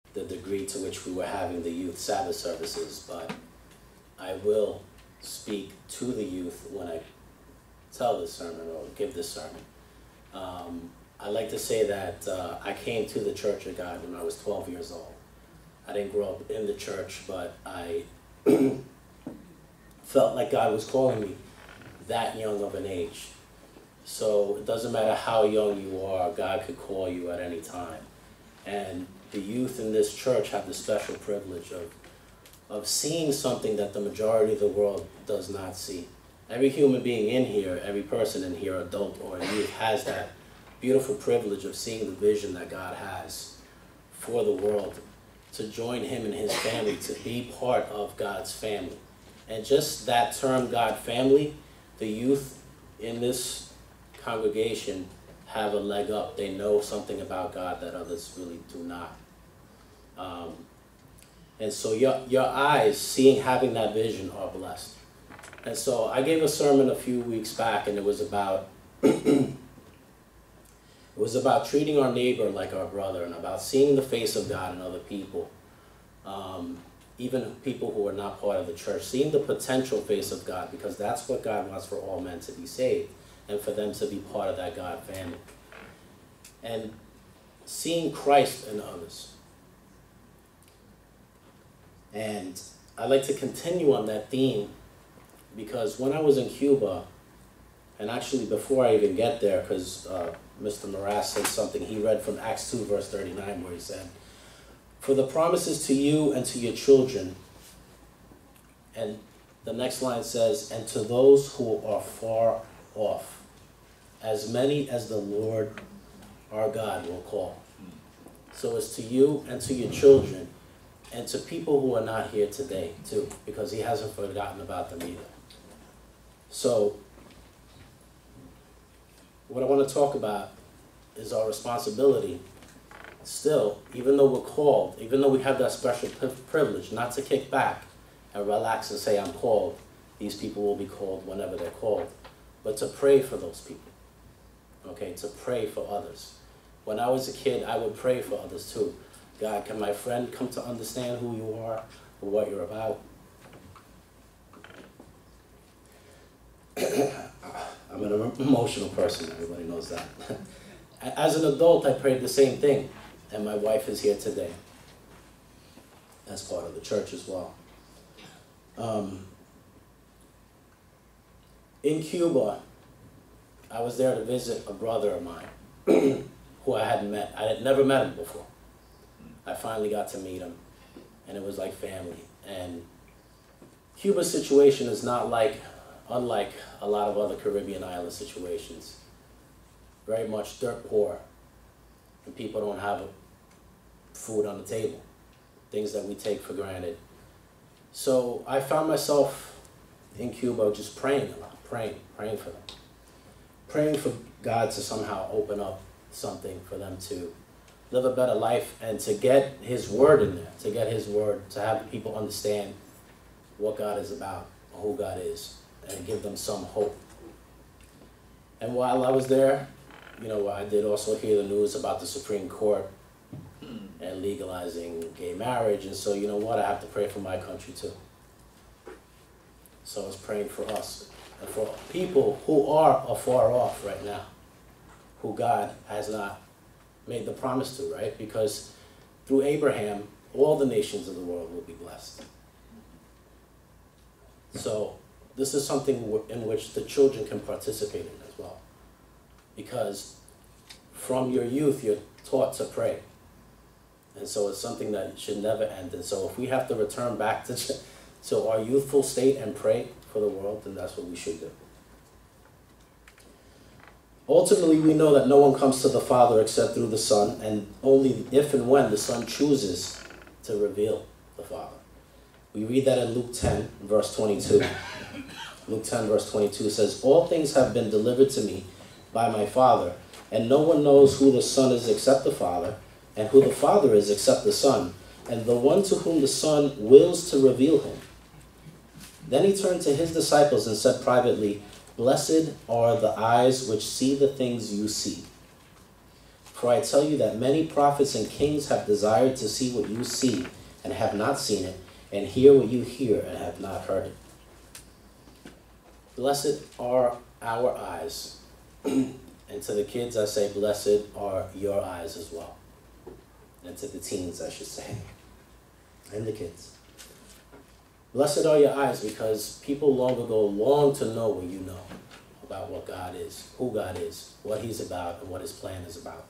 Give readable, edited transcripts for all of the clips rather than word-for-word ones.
the degree to which we were having the youth Sabbath services, but I will speak to the youth when I tell this sermon or give this sermon. I like to say that I came to the Church of God when I was 12 years old. I didn't grow up in the church, but I felt like God was calling me that young of an age. So it doesn't matter how young you are, God could call you at any time. And the youth in this church have the special privilege of seeing something that the majority of the world does not see. Every human being in here, every person in here, adult or youth, has that beautiful privilege of seeing the vision that God has for the world, to join him and his family, to be part of God's family. And just that term, God family, the youth in this congregation have a leg up. They know something about God that others really do not. And so your eyes, having that vision, are blessed. And so I gave a sermon a few weeks back, and it was about treating our neighbor like our brother, and about seeing the face of God in other people, even people who are not part of the church, seeing the potential face of God, because that's what God wants for all men to be saved, and for them to be part of that God family. And seeing Christ in others. And I'd like to continue on that theme, because when I was in Cuba, and actually before I even get there, because Mr. Morass said something, he read from Acts 2, verse 39, where he said, "For the promises to you and to your children," and the next line says, "and to those who are far off, as many as the Lord our God will call." So it's to you and to your children, and to people who are not here today, too, because he hasn't forgotten about them either. So what I want to talk about is our responsibility still, even though we're called, even though we have that special privilege, not to kick back and relax and say, "I'm called." These people will be called whenever they're called. But to pray for those people, okay, to pray for others. When I was a kid, I would pray for others too. God, can my friend come to understand who you are or what you're about? I'm an emotional person, everybody knows that. As an adult, I prayed the same thing, and my wife is here today as part of the church as well. In Cuba, I was there to visit a brother of mine who I hadn't met. I had never met him before. I finally got to meet him, and it was like family. And Cuba's situation is unlike a lot of other Caribbean island situations. Very much dirt poor, and people don't have food on the table, things that we take for granted. So I found myself in Cuba just praying a lot, praying for them. Praying for God to somehow open up something for them to live a better life, and to get his word in there, to have people understand what God is about, who God is, and give them some hope. And while I was there, I did also hear the news about the Supreme Court and legalizing gay marriage, and so I have to pray for my country too. So I was praying for us, and for people who are afar off right now, who God has not made the promise to, right? Because through Abraham, all the nations of the world will be blessed. So this is something in which the children can participate in as well. Because from your youth, you're taught to pray. And so it's something that should never end. And so if we have to return back to our youthful state and pray for the world, then that's what we should do. Ultimately, we know that no one comes to the Father except through the Son, and only if and when the Son chooses to reveal the Father. We read that in Luke 10, verse 22. Luke 10, verse 22 says, "All things have been delivered to me by my Father, and no one knows who the Son is except the Father, and who the Father is except the Son, and the one to whom the Son wills to reveal him." Then he turned to his disciples and said privately, "Blessed are the eyes which see the things you see. For I tell you that many prophets and kings have desired to see what you see and have not seen it, and hear what you hear and have not heard it. Blessed are our eyes. And to the kids I say, blessed are your eyes as well. And to the teens, I should say. And the kids. Blessed are your eyes, because people long ago long to know what you know about what God is, who God is, what he's about, and what his plan is about.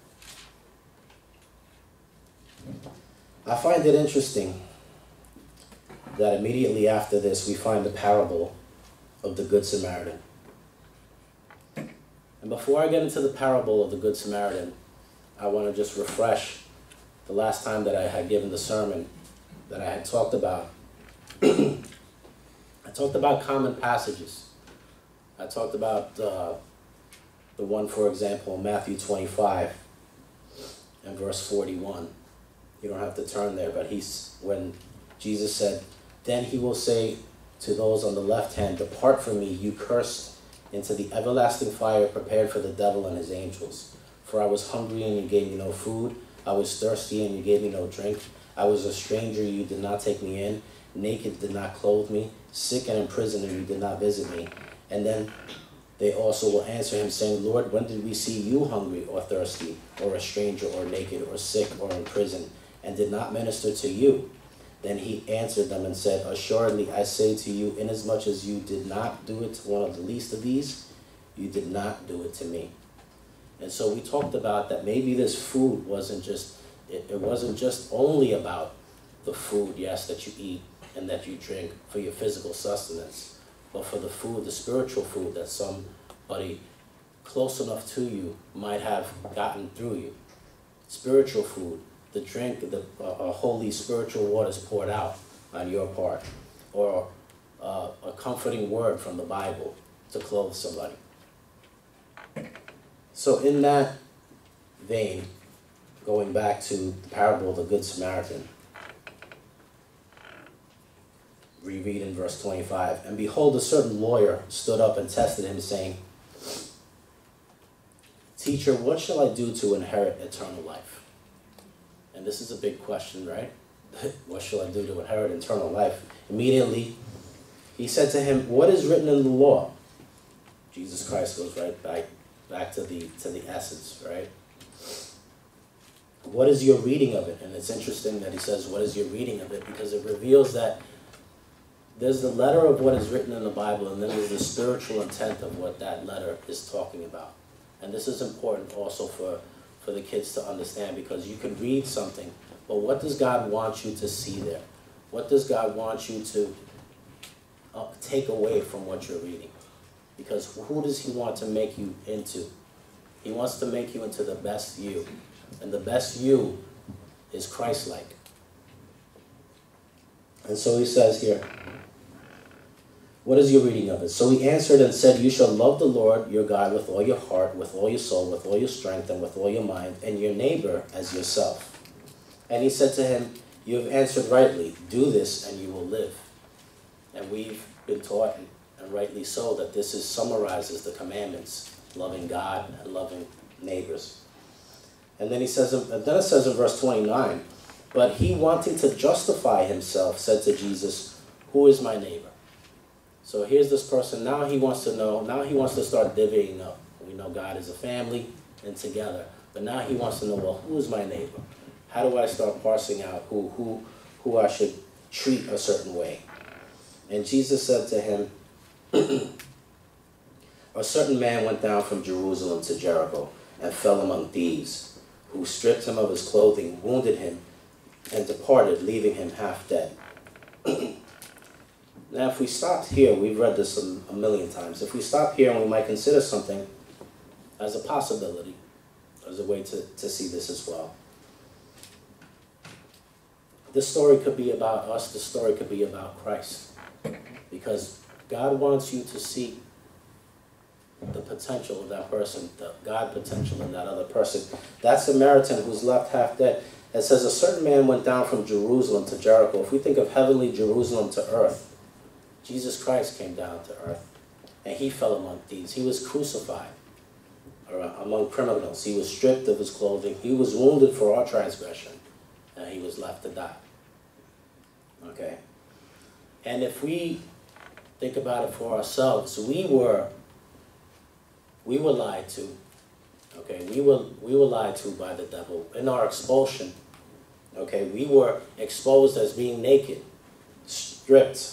I find it interesting that immediately after this we find the parable of the Good Samaritan. And before I get into the parable of the Good Samaritan, I want to just refresh the last time that I had given the sermon that I had talked about. I talked about common passages. I talked about the one, for example, Matthew 25 and verse 41. You don't have to turn there, but when Jesus said, "Then he will say to those on the left hand, 'Depart from me, you cursed, into the everlasting fire prepared for the devil and his angels. For I was hungry and you gave me no food. I was thirsty and you gave me no drink. I was a stranger, you did not take me in. Naked, did not clothe me. Sick and in prison, and you did not visit me.' And then they also will answer him, saying, 'Lord, when did we see you hungry or thirsty, or a stranger, or naked, or sick, or in prison, and did not minister to you?' Then he answered them and said, 'Assuredly I say to you, inasmuch as you did not do it to one of the least of these, you did not do it to me.'" And so we talked about that maybe this food wasn't just, it wasn't just only about the food, yes, that you eat and that you drink for your physical sustenance, but for the food, the spiritual food that somebody close enough to you might have gotten through you. Spiritual food, the drink, a holy spiritual waters poured out on your part, or a comforting word from the Bible to clothe somebody. So in that vein, going back to the parable of the Good Samaritan, we read in verse 25, "And behold, a certain lawyer stood up and tested him, saying, 'Teacher, what shall I do to inherit eternal life?'" And this is a big question, right? What shall I do to inherit eternal life? Immediately, he said to him, "What is written in the law?" Jesus Christ goes right back to the essence, right? What is your reading of it? And it's interesting that he says, "What is your reading of it?" Because it reveals that there's the letter of what is written in the Bible, and then there's the spiritual intent of what that letter is talking about. And this is important also for the kids to understand, because you can read something, but what does God want you to see there? What does God want you to take away from what you're reading? Because who does he want to make you into? He wants to make you into the best you. And the best you is Christ-like. And so he says here, "What is your reading of it?" So he answered and said, "You shall love the Lord your God with all your heart, with all your soul, with all your strength, and with all your mind, and your neighbor as yourself." And he said to him, "You have answered rightly. Do this and you will live." And we've been taught, and rightly so, that this summarizes the commandments, loving God and loving neighbors. And then it says in verse 29, "But he, wanting to justify himself, said to Jesus, 'Who is my neighbor?'" So here's this person, now he wants to know, now he wants to start divvying up. We know God is a family and together, but now he wants to know, well, who is my neighbor? How do I start parsing out who I should treat a certain way? And Jesus said to him, "A certain man went down from Jerusalem to Jericho and fell among thieves, who stripped him of his clothing, wounded him, and departed, leaving him half dead." Now, if we stopped here, we've read this a million times. If we stop here and we might consider something as a possibility, as a way to see this as well. This story could be about us. This story could be about Christ. Because God wants you to see the potential of that person, the God potential in that other person. That Samaritan who's left half dead, it says, "A certain man went down from Jerusalem to Jericho." If we think of heavenly Jerusalem to earth, Jesus Christ came down to earth, and he fell among thieves. He was crucified or among criminals. He was stripped of his clothing. He was wounded for our transgression, and he was left to die. Okay? And if we think about it for ourselves, we were lied to. Okay, we were lied to by the devil. In our expulsion, okay, we were exposed as being naked, stripped,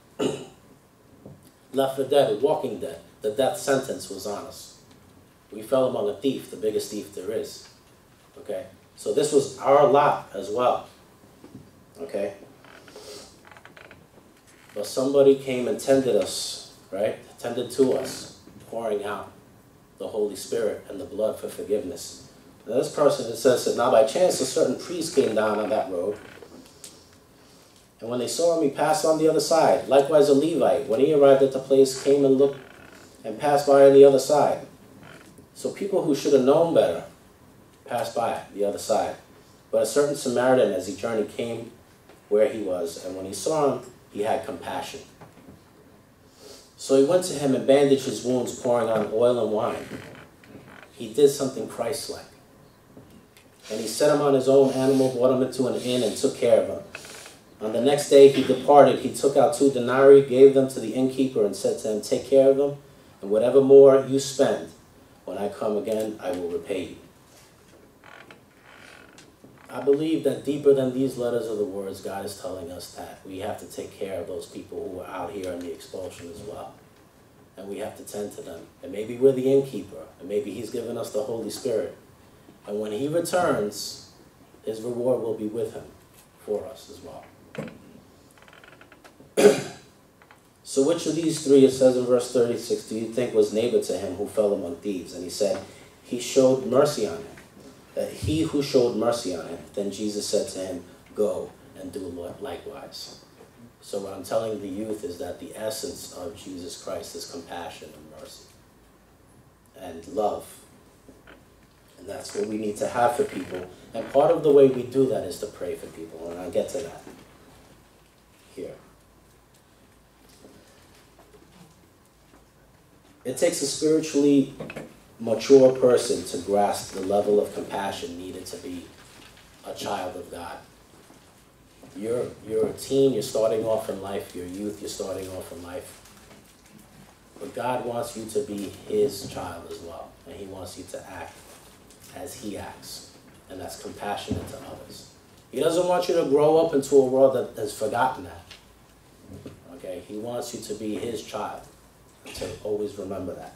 left for dead, walking dead. The death sentence was on us. We fell among a thief, the biggest thief there is. Okay, so this was our lot as well. Okay, but somebody came and tended us, right? Tended to us, pouring out the Holy Spirit and the blood for forgiveness. Now this person, it says that now by chance a certain priest came down on that road, and when they saw him, he passed on the other side. Likewise a Levite, when he arrived at the place, came and looked and passed by on the other side. So people who should have known better passed by the other side. But a certain Samaritan, as he journeyed, came where he was, and when he saw him, he had compassion. So he went to him and bandaged his wounds, pouring on oil and wine. He did something Christ-like. And he set him on his own animal, brought him into an inn, and took care of him. On the next day he departed. He took out 2 denarii, gave them to the innkeeper, and said to him, "Take care of them, and whatever more you spend, when I come again, I will repay you." I believe that deeper than these letters or the words, God is telling us that we have to take care of those people who are out here in the expulsion as well. And we have to tend to them. And maybe we're the innkeeper, and maybe he's given us the Holy Spirit. And when he returns, his reward will be with him for us as well. So which of these 3, it says in verse 36, do you think was neighbor to him who fell among thieves? And he said, he showed mercy on him. That he who showed mercy on him. Then Jesus said to him, go and do likewise. So what I'm telling the youth is that the essence of Jesus Christ is compassion and mercy and love. And that's what we need to have for people. And part of the way we do that is to pray for people. And I'll get to that here. It takes a spiritually mature person to grasp the level of compassion needed to be a child of God. You're a teen, you're starting off in life, you're youth, you're starting off in life. But God wants you to be his child as well. And he wants you to act as he acts. And that's compassionate to others. He doesn't want you to grow up into a world that has forgotten that. Okay? He wants you to be his child. To always remember that.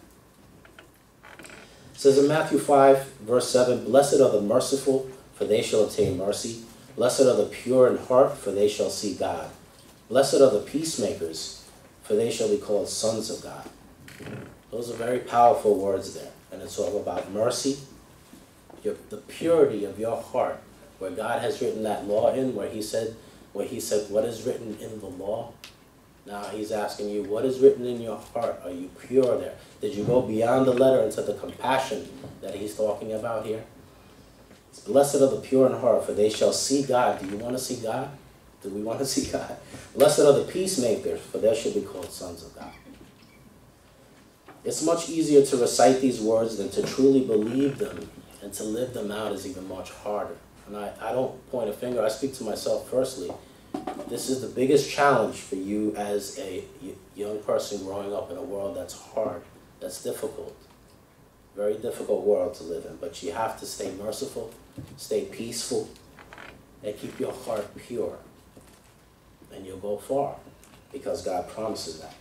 It says in Matthew 5, verse 7, blessed are the merciful, for they shall obtain mercy. Blessed are the pure in heart, for they shall see God. Blessed are the peacemakers, for they shall be called sons of God. Those are very powerful words there. And it's all about mercy, the purity of your heart, where God has written that law in, where he said, what is written in the law? Now he's asking you, what is written in your heart? Are you pure there? Did you go beyond the letter into the compassion that he's talking about here? It's blessed are the pure in heart, for they shall see God. Do you want to see God? Do we want to see God? Blessed are the peacemakers, for they shall be called sons of God. It's much easier to recite these words than to truly believe them, and to live them out is even much harder. And I don't point a finger, I speak to myself firstly. This is the biggest challenge for you as a young person growing up in a world that's hard, that's difficult. Very difficult world to live in. But you have to stay merciful, stay peaceful, and keep your heart pure. And you'll go far, because God promises that.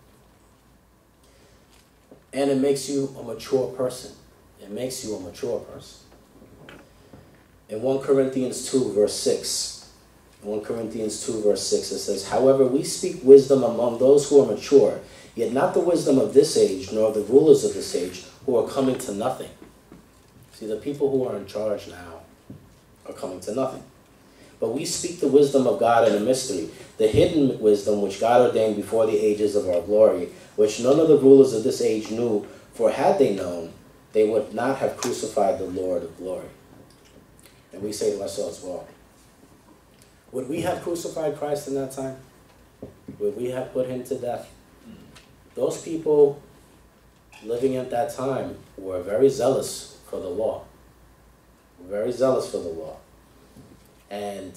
And it makes you a mature person. It makes you a mature person. In 1 Corinthians 2, verse 6, 1 Corinthians 2, verse 6, it says, however, we speak wisdom among those who are mature, yet not the wisdom of this age, nor the rulers of this age, who are coming to nothing. See, the people who are in charge now are coming to nothing. But we speak the wisdom of God in a mystery, the hidden wisdom which God ordained before the ages of our glory, which none of the rulers of this age knew, for had they known, they would not have crucified the Lord of glory. And we say to ourselves, well, would we have crucified Christ in that time? Would we have put him to death? Those people living at that time were very zealous for the law. Very zealous for the law. And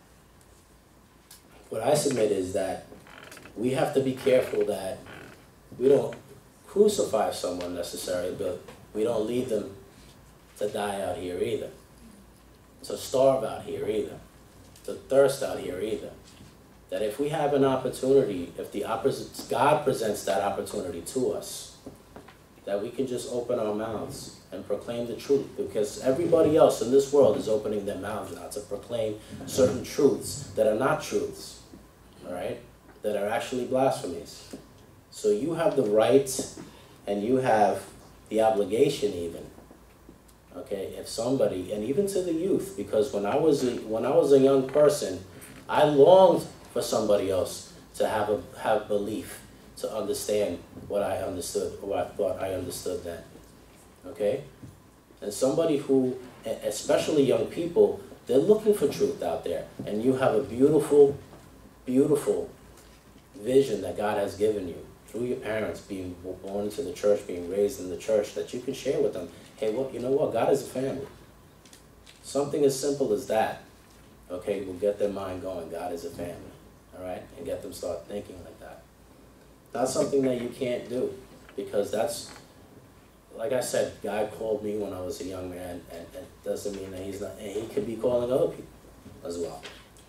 what I submit is that we have to be careful that we don't crucify someone necessarily, but we don't leave them to die out here either, to starve out here either, to thirst out here either. That if we have an opportunity, if God presents that opportunity to us, that we can just open our mouths and proclaim the truth, because everybody else in this world is opening their mouths now to proclaim certain truths that are not truths, all right, that are actually blasphemies. So you have the right and you have the obligation even, okay, if somebody, and even to the youth, because when I was a young person, I longed for somebody else to have belief, to understand what I understood, or what I thought I understood then, okay? And somebody who, especially young people, they're looking for truth out there, and you have a beautiful, beautiful vision that God has given you through your parents, being born into the church, being raised in the church, that you can share with them. Hey, well, you know what? God is a family. Something as simple as that, okay, will get their mind going. God is a family, all right? And get them start thinking like that. Not something that you can't do, because that's, like I said, God called me when I was a young man, and it doesn't mean that he's not, and he could be calling other people as well.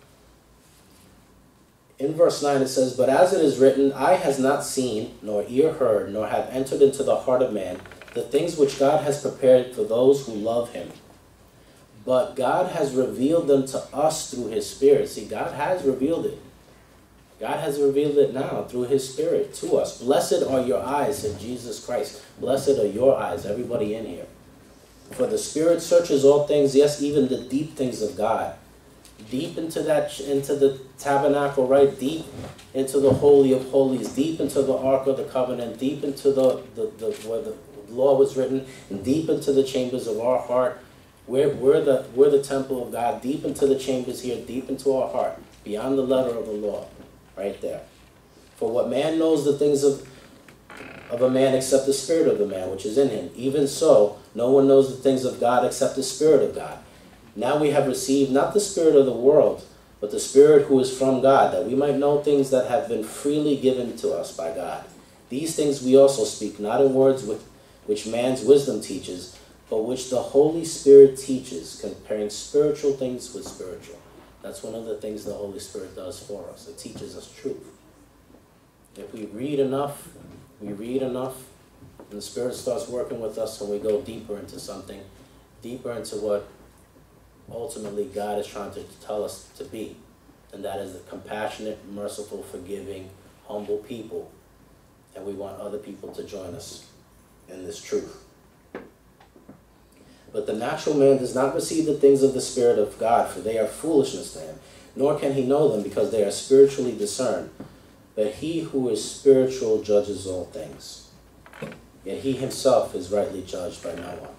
In verse 9 it says, "But as it is written, eye has not seen, nor ear heard, nor have entered into the heart of man, the things which God has prepared for those who love him. But God has revealed them to us through his Spirit." See, God has revealed it. God has revealed it now through his Spirit to us. Blessed are your eyes, said Jesus Christ. Blessed are your eyes, everybody in here. For the Spirit searches all things, yes, even the deep things of God. Deep into the tabernacle, right? Deep into the Holy of Holies, deep into the Ark of the Covenant, deep into where the law was written, and deep into the chambers of our heart. We're the temple of God, deep into the chambers here, deep into our heart, beyond the letter of the law, right there. For what man knows the things of a man except the Spirit of the man which is in him? Even so, no one knows the things of God except the Spirit of God. Now we have received not the spirit of the world, but the Spirit who is from God, that we might know things that have been freely given to us by God. These things we also speak, not in words which man's wisdom teaches, but which the Holy Spirit teaches, comparing spiritual things with spiritual. That's one of the things the Holy Spirit does for us. It teaches us truth. If we read enough, and the Spirit starts working with us, and we go deeper into something, deeper into what ultimately God is trying to tell us to be, and that is a compassionate, merciful, forgiving, humble people, and we want other people to join us in this truth. But the natural man does not receive the things of the Spirit of God, for they are foolishness to him, nor can he know them, because they are spiritually discerned. But he who is spiritual judges all things, yet he himself is rightly judged by no one.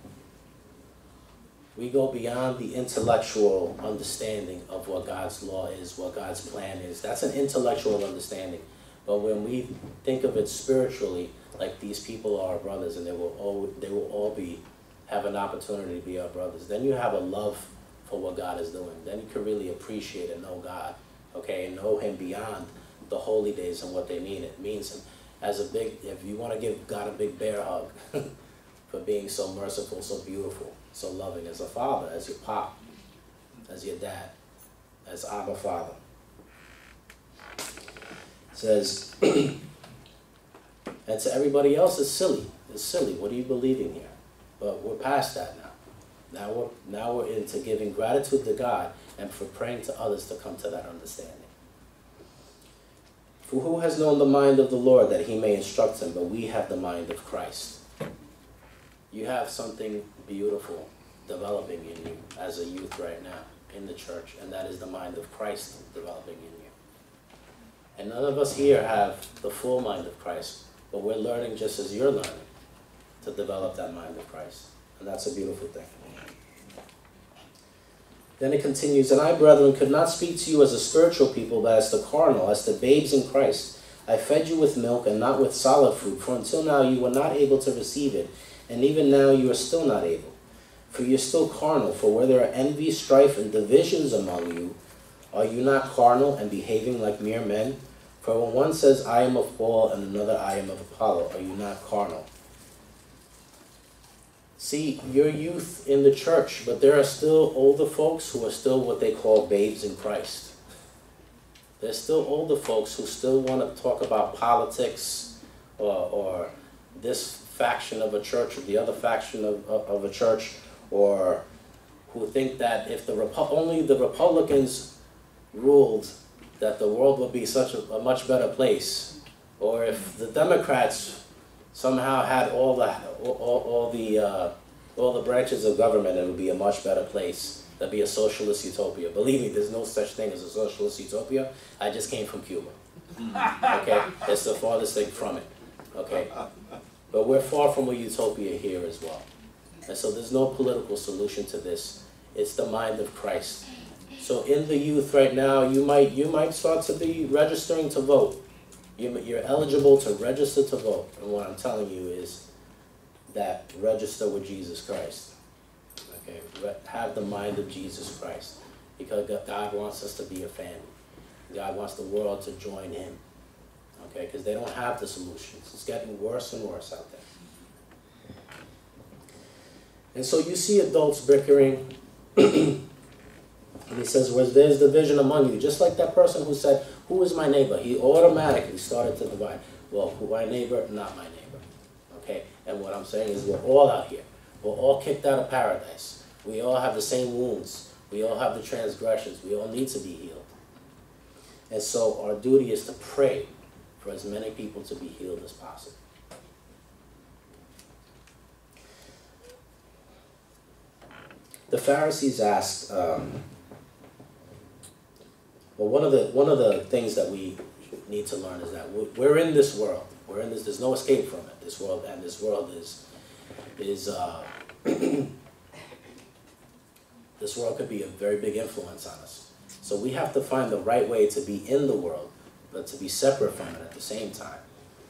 We go beyond the intellectual understanding of what God's law is, what God's plan is. That's an intellectual understanding. But when we think of it spiritually, like these people are our brothers, and they will all have an opportunity to be our brothers, then you have a love for what God is doing. Then you can really appreciate and know God, okay, and know him beyond the holy days and what they mean. It means him as if you want to give God a big bear hug for being so merciful, so beautiful, so loving, as a father, as your pop, as your dad, as Abba Father. It says, and to everybody else, it's silly. It's silly. What are you believing here? But we're past that now. Now we're into giving gratitude to God and for praying to others to come to that understanding. For who has known the mind of the Lord that he may instruct him? But we have the mind of Christ. You have something beautiful developing in you as a youth right now in the church, and that is the mind of Christ developing in you. And none of us here have the full mind of Christ, but we're learning just as you're learning to develop that mind of Christ. And that's a beautiful thing. Then it continues, "And I, brethren, could not speak to you as a spiritual people, but as the carnal, as the babes in Christ. I fed you with milk and not with solid food, for until now you were not able to receive it, and even now you are still not able. For you are still carnal, for where there are envy, strife, and divisions among you, are you not carnal and behaving like mere men? For when one says, I am of Paul, and another, I am of Apollo, are you not carnal? See, you're youth in the church, but there are still older folks who are still what they call babes in Christ. There's still older folks who still want to talk about politics or this faction of a church or the other faction of a church, or who think that if only the Republicans ruled, that the world would be such a much better place, or if the Democrats somehow had all the branches of government, it would be a much better place. That'd be a socialist utopia. Believe me, there's no such thing as a socialist utopia. I just came from Cuba. Okay, it's the farthest thing from it. Okay, but we're far from a utopia here as well. And so there's no political solution to this. It's the mind of Christ. So in the youth right now, you might start to be registering to vote. You're eligible to register to vote. And what I'm telling you is that register with Jesus Christ. Okay, have the mind of Jesus Christ. Because God wants us to be a family. God wants the world to join him. Okay, because they don't have the solutions. It's getting worse and worse out there. And so you see adults bickering. And he says, well, there's division among you. Just like that person who said, who is my neighbor? He automatically started to divide. Well, who my neighbor? Not my neighbor. Okay? And what I'm saying is we're all out here. We're all kicked out of paradise. We all have the same wounds. We all have the transgressions. We all need to be healed. And so our duty is to pray for as many people to be healed as possible. The Pharisees asked, well, one of the things that we need to learn is that we're in this world. We're in this. There's no escape from it. This world, and this world is this world could be a very big influence on us. So we have to find the right way to be in the world, but to be separate from it at the same time.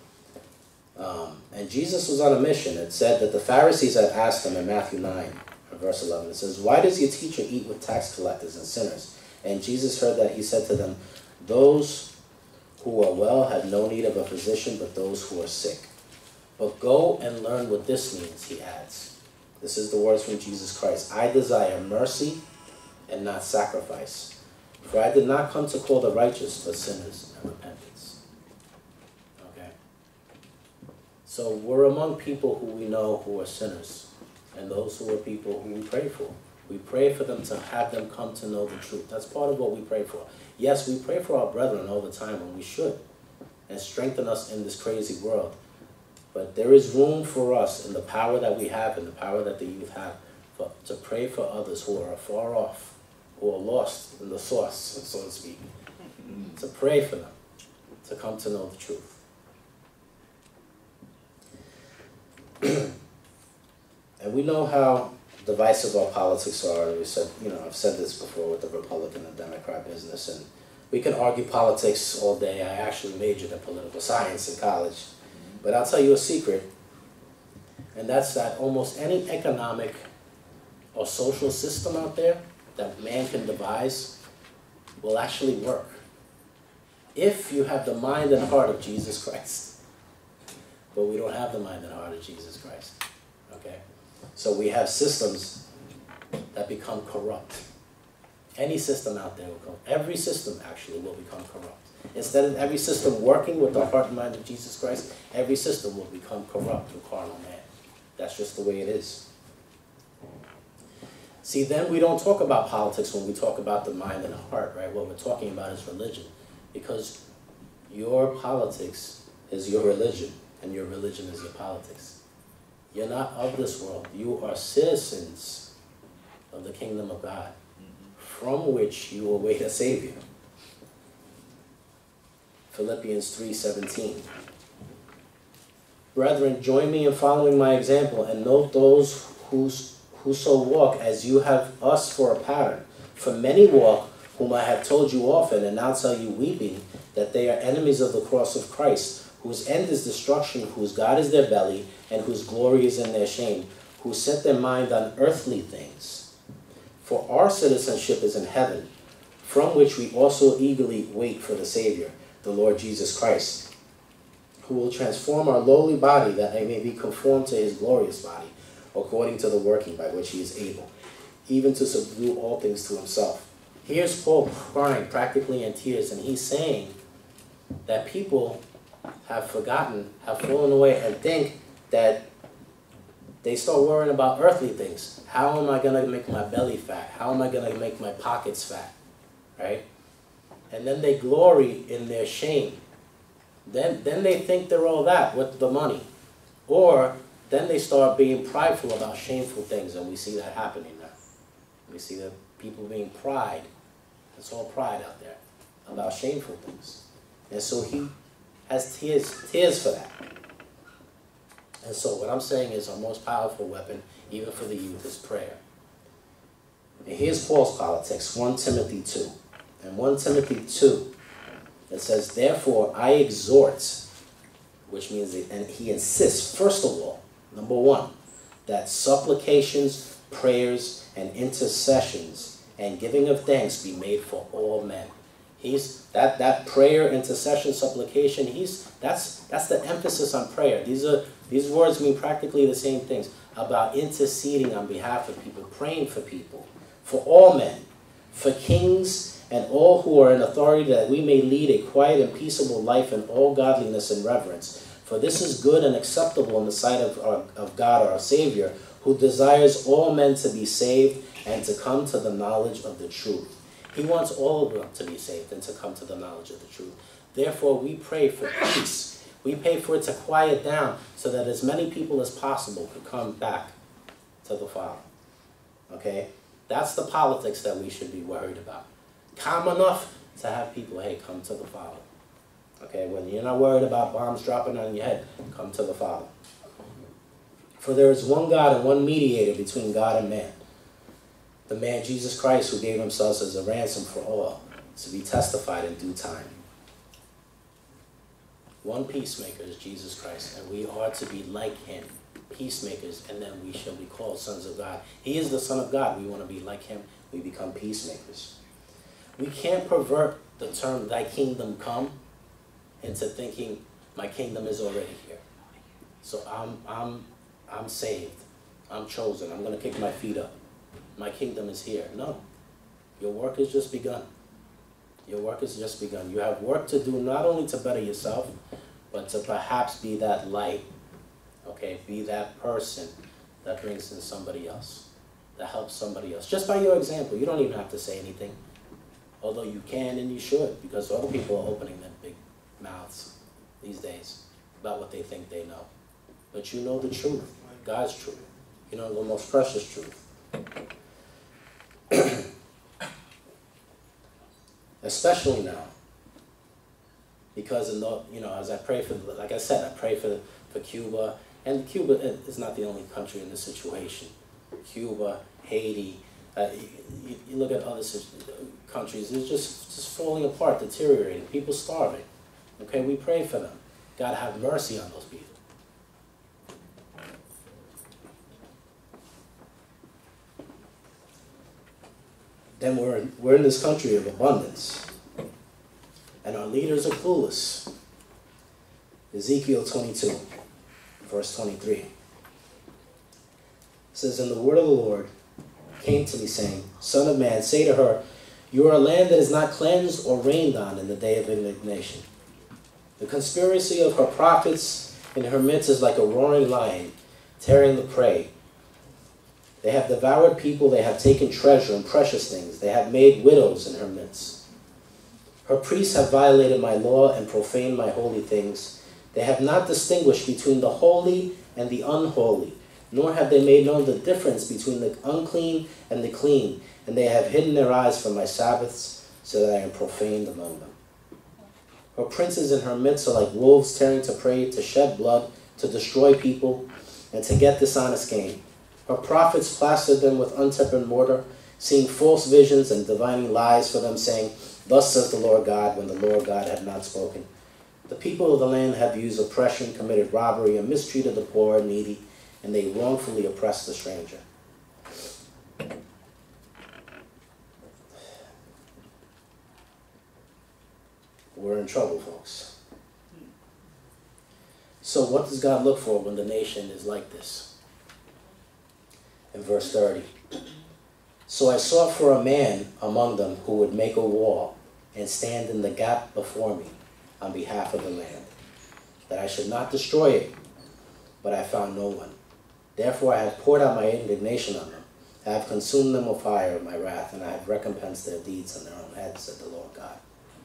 And Jesus was on a mission. It said that the Pharisees had asked him in Matthew 9, verse 11. It says, why does your teacher eat with tax collectors and sinners? And Jesus heard that. He said to them, those who are well have no need of a physician, but those who are sick. But go and learn what this means, he adds. This is the words from Jesus Christ. I desire mercy and not sacrifice. For I did not come to call the righteous, but sinners and repentance. Okay? So we're among people who we know who are sinners, and those who are people who we pray for. We pray for them to have them come to know the truth. That's part of what we pray for. Yes, we pray for our brethren all the time, and we should, and strengthen us in this crazy world. But there is room for us in the power that we have and the power that the youth have to pray for others who are far off, who are lost in the source, so to speak. To pray for them, to come to know the truth. And we know how divisive our politics are. We said, I've said this before with the Republican and Democrat business, and we can argue politics all day. I actually majored in political science in college. But I'll tell you a secret, and that's that almost any economic or social system out there that man can devise will actually work if you have the mind and heart of Jesus Christ. But we don't have the mind and heart of Jesus Christ. Okay? So we have systems that become corrupt. Any system out there will come. Every system actually will become corrupt. Instead of every system working with the heart and mind of Jesus Christ, every system will become corrupt through carnal man. That's just the way it is. See, then we don't talk about politics when we talk about the mind and the heart, right? What we're talking about is religion. Because your politics is your religion, and your religion is your politics. You're not of this world. You are citizens of the kingdom of God, from which you await a Savior. Philippians 3:17. Brethren, join me in following my example, and note those who so walk as you have us for a pattern. For many walk, whom I have told you often, and now tell you weeping, that they are enemies of the cross of Christ, whose end is destruction, whose God is their belly, and whose glory is in their shame, who set their mind on earthly things. For our citizenship is in heaven, from which we also eagerly wait for the Savior, the Lord Jesus Christ, who will transform our lowly body that it may be conformed to his glorious body, according to the working by which he is able, even to subdue all things to himself. Here's Paul crying practically in tears, and he's saying that people have forgotten, have fallen away, and think that they start worrying about earthly things. How am I going to make my belly fat? How am I going to make my pockets fat? Right? And then they glory in their shame. Then they think they're all that with the money. Or then they start being prideful about shameful things, and we see that happening now. We see that people being pride. It's all pride out there about shameful things. And so he has tears for that. And so what I'm saying is our most powerful weapon, even for the youth, is prayer. And here's Paul's politics, 1 Timothy 2. In 1 Timothy 2, it says, therefore I exhort, which means, and he insists, first of all, number one, that supplications, prayers, and intercessions, and giving of thanks be made for all men. He's that prayer, intercession, supplication. That's the emphasis on prayer. These words mean practically the same things about interceding on behalf of people, praying for people, for all men, for kings and all who are in authority, that we may lead a quiet and peaceable life in all godliness and reverence. For this is good and acceptable in the sight of God our Savior, who desires all men to be saved and to come to the knowledge of the truth. He wants all of them to be saved and to come to the knowledge of the truth. Therefore, we pray for peace. We pray for it to quiet down so that as many people as possible could come back to the Father. Okay? That's the politics that we should be worried about. Calm enough to have people, hey, come to the Father. Okay? When you're not worried about bombs dropping on your head, come to the Father. For there is one God and one mediator between God and man, the man Jesus Christ, who gave himself as a ransom for all, to be testified in due time. One peacemaker is Jesus Christ, and we are to be like him, peacemakers, and then we shall be called sons of God. He is the Son of God. We want to be like him. We become peacemakers. We can't pervert the term, thy kingdom come, into thinking my kingdom is already here. So I'm saved. I'm chosen. I'm going to kick my feet up. My kingdom is here. No. Your work has just begun. Your work has just begun. You have work to do, not only to better yourself, but to perhaps be that light. Okay? Be that person that brings in somebody else, that helps somebody else. Just by your example. You don't even have to say anything. Although you can and you should, because other people are opening their big mouths these days about what they think they know. But you know the truth, God's truth. You know the most precious truth. Especially now, because as I pray for, like I said, I pray for Cuba, and Cuba is not the only country in this situation. Cuba, Haiti, you look at other countries, it's just falling apart, deteriorating, people starving. Okay, we pray for them. God have mercy on those people. Then we're in this country of abundance, and our leaders are clueless. Ezekiel 22, verse 23. It says, and the word of the Lord came to me, saying, Son of man, say to her, you are a land that is not cleansed or rained on in the day of indignation. The conspiracy of her prophets in her midst is like a roaring lion, tearing the prey. They have devoured people, they have taken treasure and precious things. They have made widows in her midst. Her priests have violated my law and profaned my holy things. They have not distinguished between the holy and the unholy, nor have they made known the difference between the unclean and the clean, and they have hidden their eyes from my Sabbaths, so that I am profaned among them. Her princes in her midst are like wolves tearing to prey, to shed blood, to destroy people, and to get dishonest gain. Her prophets plastered them with untempered mortar, seeing false visions and divining lies for them, saying, Thus says the Lord God, when the Lord God had not spoken. The people of the land have used oppression, committed robbery, and mistreated the poor and needy, and they wrongfully oppressed the stranger. We're in trouble, folks. So what does God look for when the nation is like this? In verse 30. So I sought for a man among them who would make a wall and stand in the gap before me on behalf of the land, that I should not destroy it, but I found no one. Therefore I have poured out my indignation on them. I have consumed them with fire in my wrath, and I have recompensed their deeds on their own heads, said the Lord God.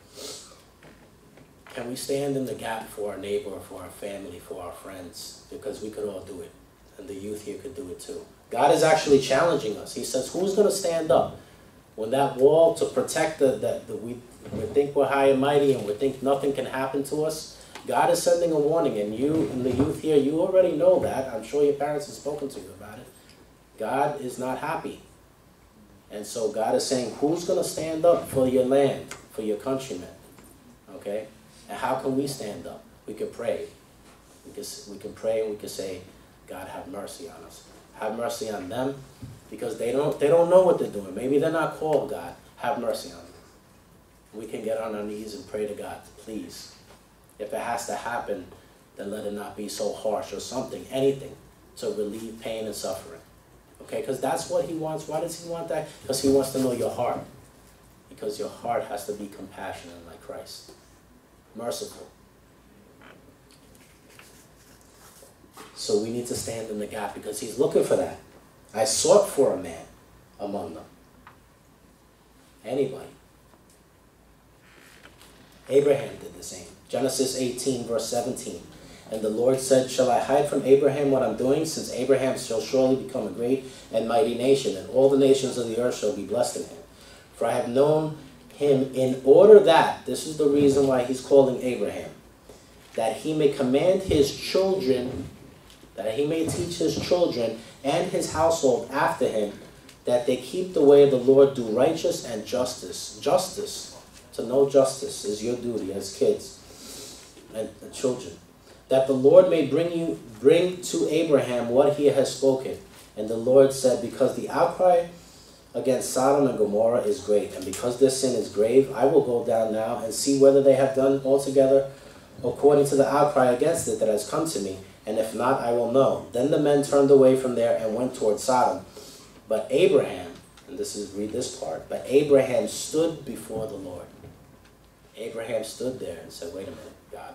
Can we stand in the gap for our neighbor, for our family, for our friends? Because we could all do it, and the youth here could do it too. God is actually challenging us. He says, who's going to stand up when that wall to protect we think we're high and mighty and we think nothing can happen to us? God is sending a warning, and you and the youth here, you already know that. I'm sure your parents have spoken to you about it. God is not happy. And so God is saying, who's going to stand up for your land, for your countrymen? Okay? And how can we stand up? We can pray. We can pray and we can say, God, have mercy on us. Have mercy on them, because they don't know what they're doing. Maybe they're not called, God. Have mercy on them. We can get on our knees and pray to God, please. If it has to happen, then let it not be so harsh or something, anything, to relieve pain and suffering. Okay, because that's what he wants. Why does he want that? Because he wants to know your heart. Because your heart has to be compassionate like Christ. Merciful. So we need to stand in the gap because he's looking for that. I sought for a man among them. Anybody. Abraham did the same. Genesis 18, verse 17. And the Lord said, shall I hide from Abraham what I'm doing, since Abraham shall surely become a great and mighty nation, and all the nations of the earth shall be blessed in him. For I have known him in order that, this is the reason why he's calling Abraham, that he may command his children, that he may teach his children and his household after him, that they keep the way of the Lord, do righteous and justice. Justice, to know justice is your duty as kids and children. That the Lord may bring to Abraham what he has spoken. And the Lord said, because the outcry against Sodom and Gomorrah is great, and because their sin is grave, I will go down now and see whether they have done altogether according to the outcry against it that has come to me, and if not, I will know. Then the men turned away from there and went toward Sodom. But Abraham, and read this part, but Abraham stood before the Lord. Abraham stood there and said, wait a minute, God.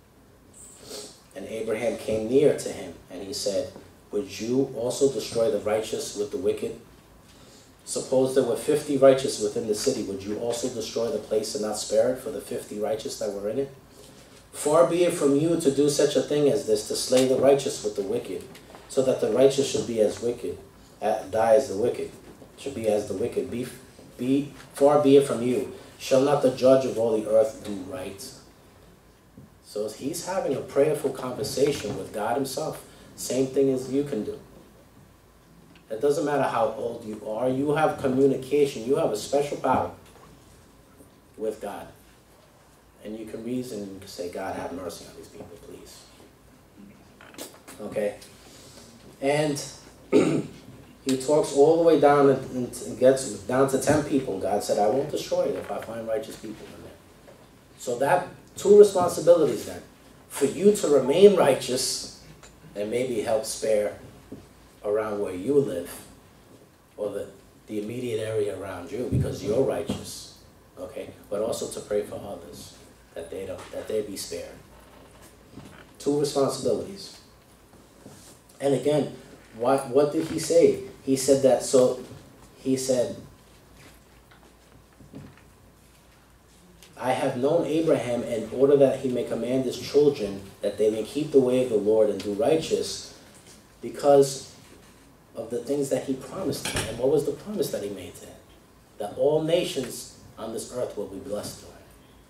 And Abraham came near to him, and he said, would you also destroy the righteous with the wicked? Suppose there were 50 righteous within the city, would you also destroy the place and not spare it for the 50 righteous that were in it? Far be it from you to do such a thing as this, to slay the righteous with the wicked, so that the righteous should be as wicked, die as the wicked, should be as the wicked. Far be it from you. Shall not the judge of all the earth do right? So he's having a prayerful conversation with God himself. Same thing as you can do. It doesn't matter how old you are. You have communication. You have a special power with God. And you can reason and you can say, God, have mercy on these people, please. Okay? And he talks all the way down and gets down to 10 people. God said, I won't destroy it if I find righteous people in there. So that, two responsibilities then. For you to remain righteous and maybe help spare around where you live, or the immediate area around you, because you're righteous. Okay? But also to pray for others, that they be spared. Two responsibilities. And again, what did he say? He said that, so he said, I have known Abraham in order that he may command his children that they may keep the way of the Lord and do righteous, because of the things that he promised him. And what was the promise that he made to him? That all nations on this earth will be blessed through him.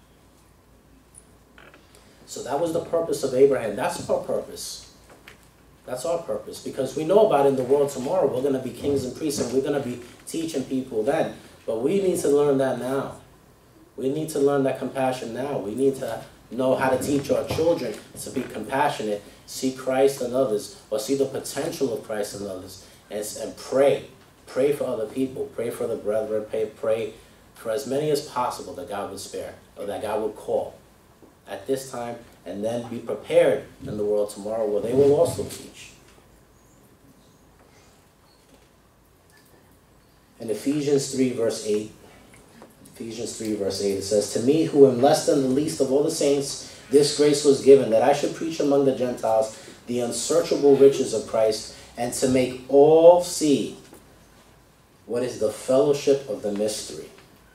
So that was the purpose of Abraham. That's our purpose. That's our purpose. Because we know about in the world tomorrow, we're going to be kings and priests, and we're going to be teaching people then. But we need to learn that now. We need to learn that compassion now. We need to know how to teach our children to be compassionate, see Christ in others, or see the potential of Christ in others, and pray. Pray for other people. Pray for the brethren. Pray for as many as possible that God would spare, or that God would call at this time, and then be prepared in the world tomorrow where they will also teach. In Ephesians 3, verse 8, it says, "To me, who am less than the least of all the saints, this grace was given, that I should preach among the Gentiles the unsearchable riches of Christ, and to make all see what is the fellowship of the mystery."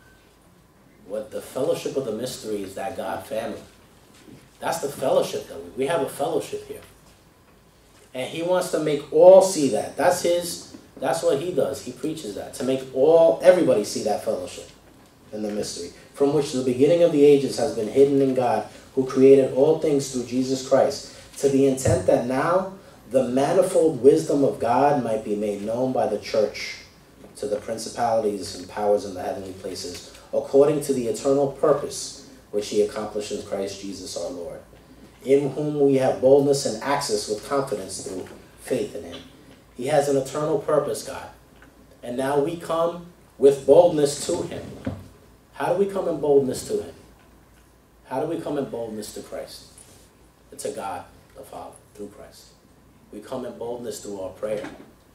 What the fellowship of the mystery is, that God family. That's the fellowship that we have a fellowship here. And he wants to make all see that. That's what he does. He preaches that. To make everybody see that fellowship in the mystery, from which the beginning of the ages has been hidden in God, who created all things through Jesus Christ, to the intent that now the manifold wisdom of God might be made known by the church to the principalities and powers in the heavenly places, according to the eternal purpose which he accomplished in Christ Jesus our Lord, in whom we have boldness and access with confidence through faith in him. He has an eternal purpose, God. And now we come with boldness to him. How do we come in boldness to him? How do we come in boldness to Christ? To God, the Father, through Christ. We come in boldness through our prayer.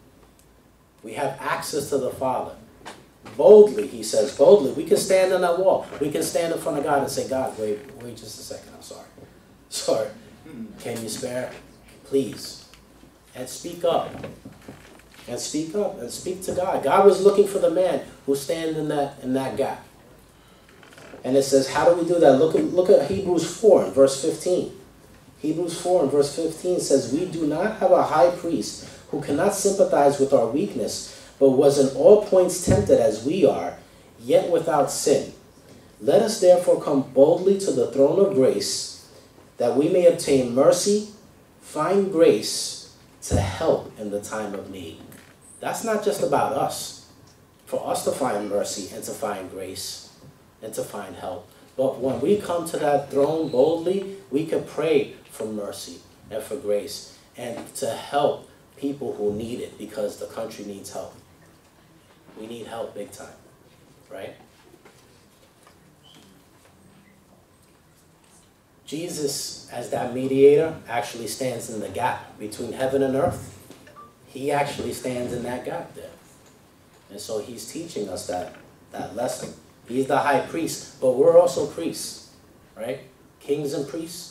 We have access to the Father. Boldly, he says, boldly. We can stand on that wall. We can stand in front of God and say, "God, wait just a second. I'm sorry. Sorry. Can you spare? Please." And speak up. And speak up. And speak to God. God was looking for the man who stands in that gap. And it says, how do we do that? Look at Hebrews 4 and verse 15. Hebrews 4 and verse 15 says, "We do not have a high priest who cannot sympathize with our weakness, but was in all points tempted as we are, yet without sin. Let us therefore come boldly to the throne of grace, that we may obtain mercy, find grace to help in the time of need." That's not just about us, for us to find mercy and to find grace and to find help. But when we come to that throne boldly, we can pray for mercy and for grace and to help people who need it, because the country needs help. We need help big time, right? Jesus, as that mediator, actually stands in the gap between heaven and earth. He actually stands in that gap there. And so he's teaching us that lesson. He's the high priest, but we're also priests, right? Kings and priests.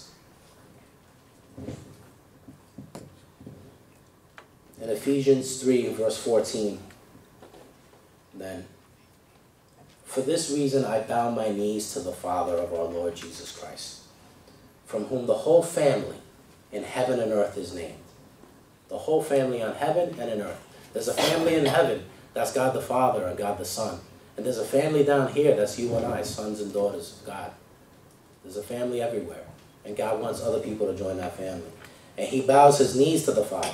In Ephesians 3, verse 14, then, "For this reason I bow my knees to the Father of our Lord Jesus Christ, from whom the whole family in heaven and earth is named." The whole family on heaven and in earth. There's a family in heaven, that's God the Father and God the Son. And there's a family down here, that's you and I, sons and daughters of God. There's a family everywhere. And God wants other people to join that family. And he bows his knees to the Father,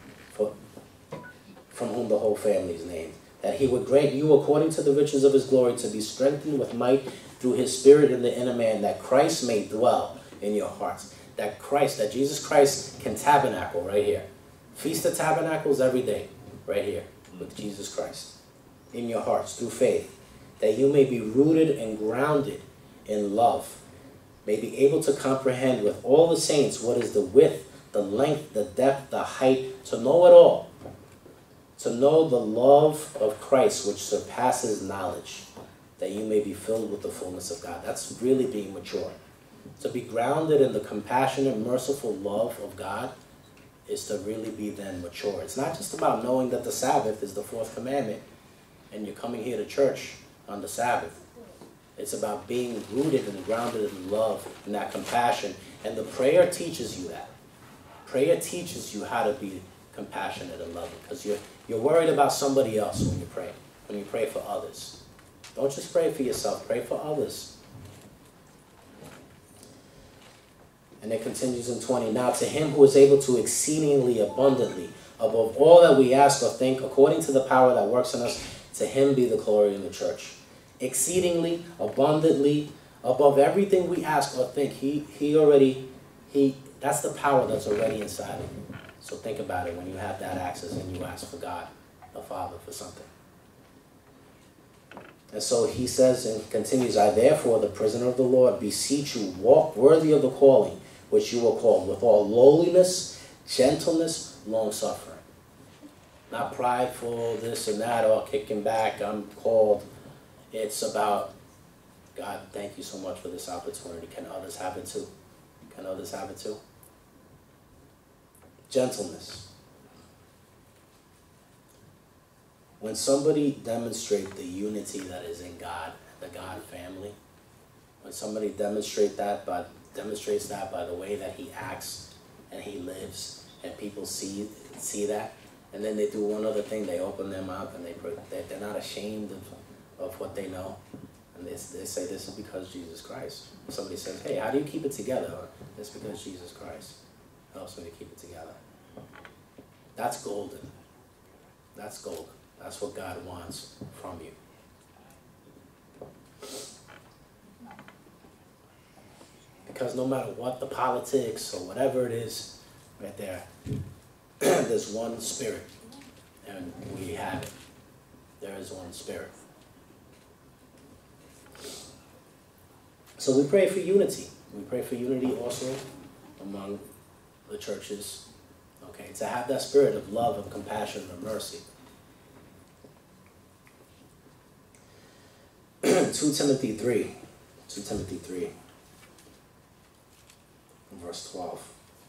from whom the whole family is named, that he would grant you, according to the riches of his glory, to be strengthened with might through his Spirit in the inner man, that Christ may dwell in your hearts. That Jesus Christ can tabernacle right here. Feast of Tabernacles every day, right here, with Jesus Christ, in your hearts, through faith, that you may be rooted and grounded in love, may be able to comprehend with all the saints what is the width, the length, the depth, the height, to know it all, to know the love of Christ which surpasses knowledge, that you may be filled with the fullness of God. That's really being mature. To be grounded in the compassionate, merciful love of God is to really be then mature. It's not just about knowing that the Sabbath is the fourth commandment and you're coming here to church on the Sabbath. It's about being rooted and grounded in love and that compassion. And the prayer teaches you that. Prayer teaches you how to be compassionate and loving, because you're worried about somebody else when you pray for others. Don't just pray for yourself, pray for others. And it continues in 20. "Now to him who is able to exceedingly abundantly, above all that we ask or think, according to the power that works in us, to him be the glory in the church, exceedingly, abundantly, above everything we ask or think. That's the power that's already inside of you. So think about it when you have that access and you ask for God, the Father, for something. And so he says and continues, I therefore, the prisoner of the Lord, beseech you, walk worthy of the calling which you were called, with all lowliness, gentleness, long-suffering. Not prideful, this and that, or kicking back, I'm called. It's about, God, thank you so much for this opportunity. Can others have it too? Can others have it too? Gentleness. When somebody demonstrates the unity that is in God, the God family, when somebody demonstrates that by the way that he acts and he lives, and people see that, and then they do one other thing, they open their mouth and they're not ashamed of what they know, and they say, this is because Jesus Christ. Somebody says, hey, how do you keep it together? It's because Jesus Christ helps me to keep it together. That's golden. That's golden. That's what God wants from you. Because no matter what the politics or whatever it is, right there, there's one Spirit, and we have it. There is one Spirit. So we pray for unity. We pray for unity also among the churches. Okay, to have that spirit of love and compassion and mercy. 2 Timothy 3, verse 12.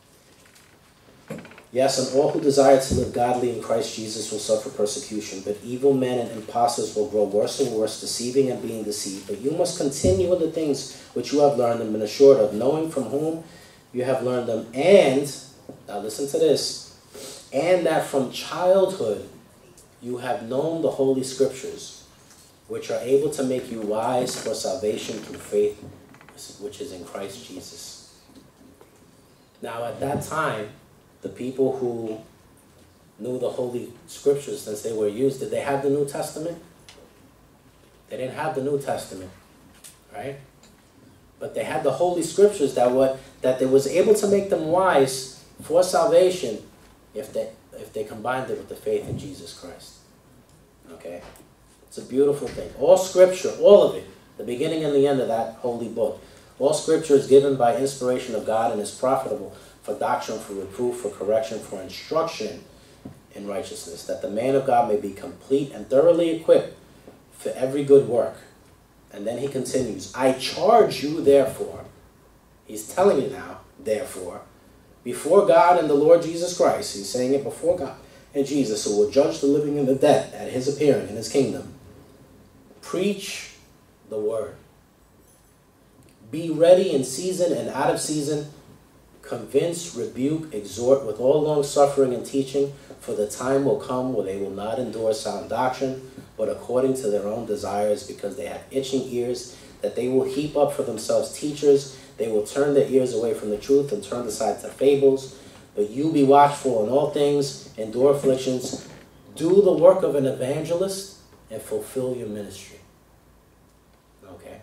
Yes, and all who desire to live godly in Christ Jesus will suffer persecution, but evil men and impostors will grow worse and worse, deceiving and being deceived. But you must continue in the things which you have learned and been assured of, knowing from whom you have learned them, and, now listen to this, and that from childhood you have known the Holy Scriptures, which are able to make you wise for salvation through faith, which is in Christ Jesus. Now at that time, the people who knew the Holy Scriptures, since they were used, did they have the New Testament? They didn't have the New Testament, right? But they had the Holy Scriptures that was able to make them wise for salvation if they combined it with the faith in Jesus Christ. Okay? It's a beautiful thing. All Scripture, all of it, the beginning and the end of that holy book, all Scripture is given by inspiration of God and is profitable for doctrine, for reproof, for correction, for instruction in righteousness, that the man of God may be complete and thoroughly equipped for every good work. And then he continues, I charge you therefore, he's telling you now, therefore, before God and the Lord Jesus Christ, he's saying it before God and Jesus, who will judge the living and the dead at his appearing in his kingdom, preach the word. Be ready in season and out of season, convince, rebuke, exhort with all long-suffering and teaching, for the time will come where they will not endure sound doctrine, but according to their own desires, because they have itching ears, that they will heap up for themselves teachers. They will turn their ears away from the truth and turn aside to fables. But you be watchful in all things, endure afflictions, do the work of an evangelist, and fulfill your ministry. Okay?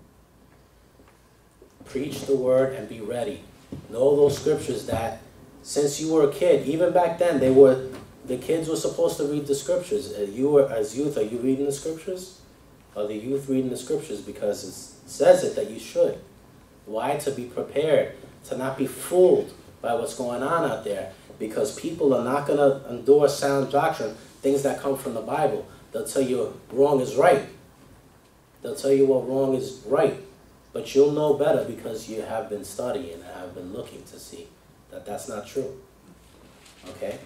Preach the word and be ready. Know those scriptures that, since you were a kid, even back then, the kids were supposed to read the scriptures. You were, as youth, are you reading the scriptures? Are the youth reading the scriptures? Because it says it that you should. Why? To be prepared, to not be fooled by what's going on out there. Because people are not going to endure sound doctrine, things that come from the Bible. They'll tell you wrong is right. They'll tell you what wrong is right. But you'll know better because you have been studying and have been looking to see that that's not true. Okay?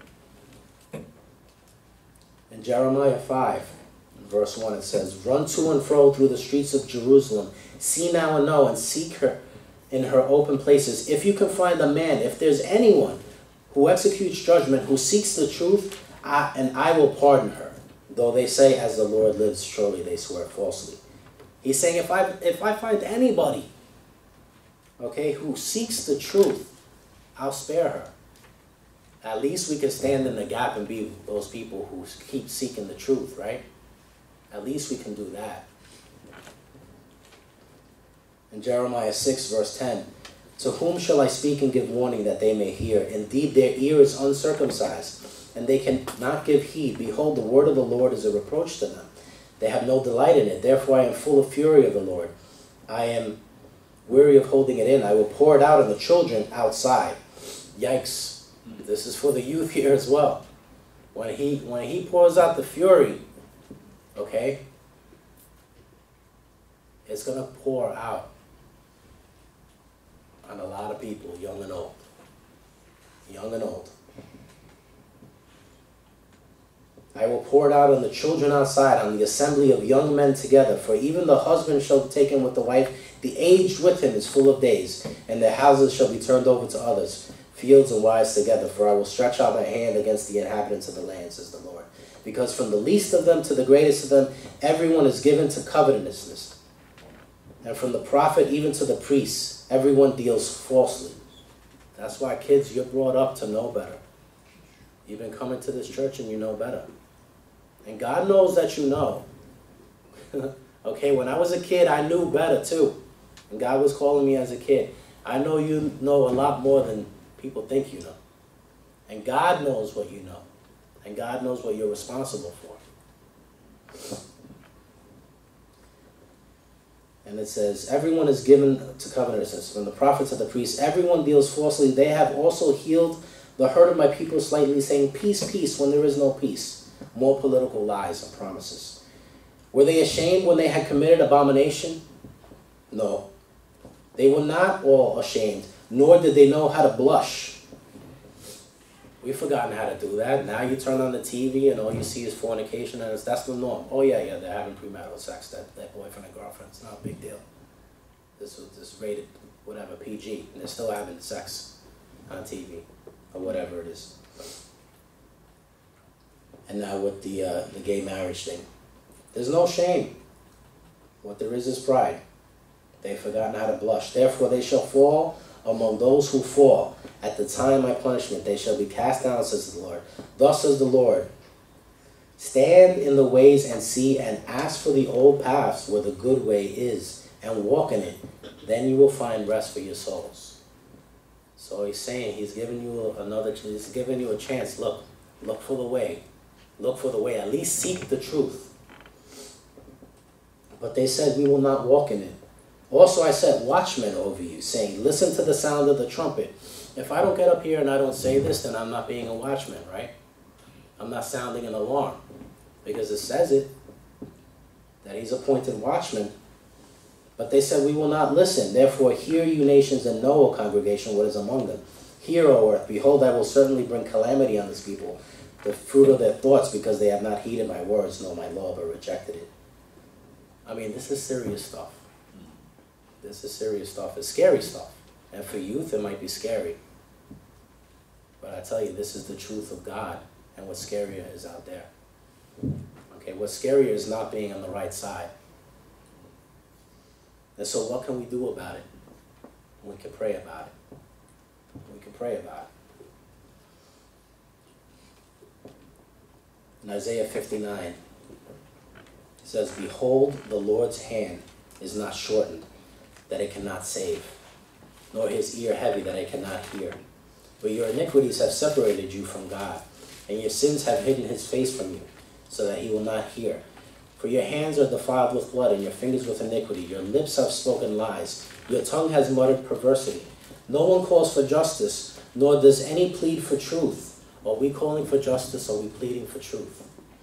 In Jeremiah 5, verse 1, it says, run to and fro through the streets of Jerusalem. See now and know and seek her in her open places. If you can find a man, if there's anyone who executes judgment, who seeks the truth, and I will pardon her. Though they say, as the Lord lives, surely they swear falsely. He's saying, if I find anybody, okay, who seeks the truth, I'll spare her. At least we can stand in the gap and be those people who keep seeking the truth, right? At least we can do that. In Jeremiah 6, verse 10, to whom shall I speak and give warning that they may hear? Indeed, their ear is uncircumcised, and they cannot give heed. Behold, the word of the Lord is a reproach to them. They have no delight in it. Therefore I am full of fury of the Lord. I am weary of holding it in. I will pour it out on the children outside. Yikes. This is for the youth here as well. When he pours out the fury, okay, it's going to pour out on a lot of people, young and old. Young and old. I will pour it out on the children outside, on the assembly of young men together. For even the husband shall be taken with the wife, the aged with him is full of days, and their houses shall be turned over to others, fields and wives together. For I will stretch out my hand against the inhabitants of the land, says the Lord. Because from the least of them to the greatest of them, everyone is given to covetousness. And from the prophet even to the priest, everyone deals falsely. That's why, kids, you're brought up to know better. You've been coming to this church and you know better. And God knows that you know. Okay, when I was a kid, I knew better too. And God was calling me as a kid. I know you know a lot more than people think you know. And God knows what you know. And God knows what you're responsible for. And it says, everyone is given to covetousness. From the prophets to the priests, everyone deals falsely. They have also healed the hurt of my people slightly, saying, peace, peace, when there is no peace. More political lies and promises. Were they ashamed when they had committed abomination? No. They were not all ashamed, nor did they know how to blush. We've forgotten how to do that. Now you turn on the TV and all you see is fornication, and that's the norm. Oh yeah, they're having premarital sex, that boyfriend and girlfriend. It's not a big deal. This was just rated, whatever, PG, and they're still having sex on TV, or whatever it is. And now with the gay marriage thing, there's no shame. What there is pride. They've forgotten how to blush. Therefore they shall fall among those who fall. At the time of my punishment they shall be cast down, says the Lord. Thus says the Lord, stand in the ways and see, and ask for the old paths where the good way is, and walk in it. Then you will find rest for your souls. So he's saying, he's giving you he's giving you a chance. Look for the way. Look for the way. At least seek the truth. But they said, we will not walk in it. Also I set watchmen over you, saying, listen to the sound of the trumpet. If I don't get up here and I don't say this, then I'm not being a watchman, right? I'm not sounding an alarm. Because it says it, that he's appointed watchman. But they said, we will not listen. Therefore hear, you nations, and know, O congregation, what is among them. Hear, O earth, behold, I will certainly bring calamity on this people, the fruit of their thoughts, because they have not heeded my words, nor my law, but rejected it. I mean, this is serious stuff. This is serious stuff. It's scary stuff. And for youth, it might be scary. But I tell you, this is the truth of God, and what scarier is out there. Okay, what's scarier is not being on the right side. And so what can we do about it? We can pray about it. We can pray about it. In Isaiah 59, it says, behold, the Lord's hand is not shortened, that it cannot save, nor his ear heavy, that it cannot hear. But your iniquities have separated you from God, and your sins have hidden his face from you, so that he will not hear. For your hands are defiled with blood, and your fingers with iniquity. Your lips have spoken lies. Your tongue has muttered perversity. No one calls for justice, nor does any plead for truth. Are we calling for justice, or are we pleading for truth?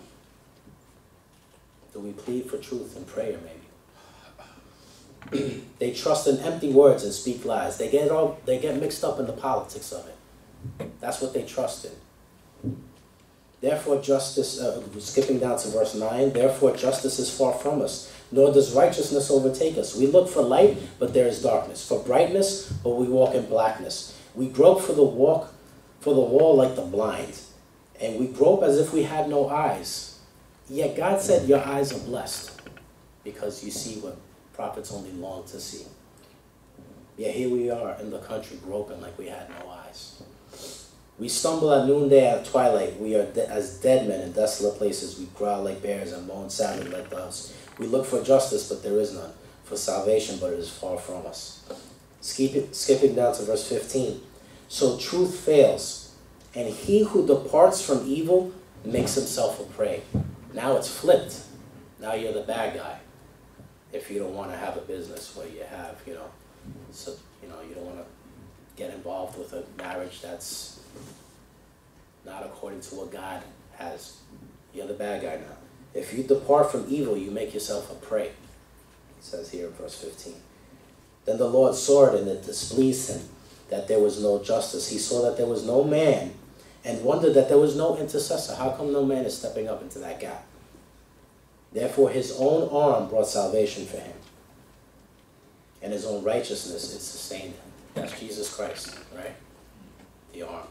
Do we plead for truth in prayer, maybe? They trust in empty words and speak lies. They get mixed up in the politics of it. That's what they trust in. Therefore justice, skipping down to verse 9, therefore justice is far from us, nor does righteousness overtake us. We look for light, but there is darkness. For brightness, but we walk in blackness. We grope for the wall like the blind, and we grope as if we had no eyes. Yet God said your eyes are blessed, because you see what prophets only long to see. Yet here we are in the country groping like we had no eyes. We stumble at noonday, at twilight. We are as dead men in desolate places. We growl like bears and moan sadly like doves. We look for justice, but there is none. for salvation, but it is far from us. Skipping down to verse 15. So truth fails, and he who departs from evil makes himself a prey. Now it's flipped. Now you're the bad guy. If you don't want to have a business where you have, so, you don't want to get involved with a marriage that's not according to what God has. You're the bad guy now. If you depart from evil, you make yourself a prey. It says here in verse 15. Then the Lord saw it, and it displeased him that there was no justice. He saw that there was no man, and wondered that there was no intercessor. How come no man is stepping up into that gap? Therefore his own arm brought salvation for him, and his own righteousness it sustained him. That's Jesus Christ, right? The arm.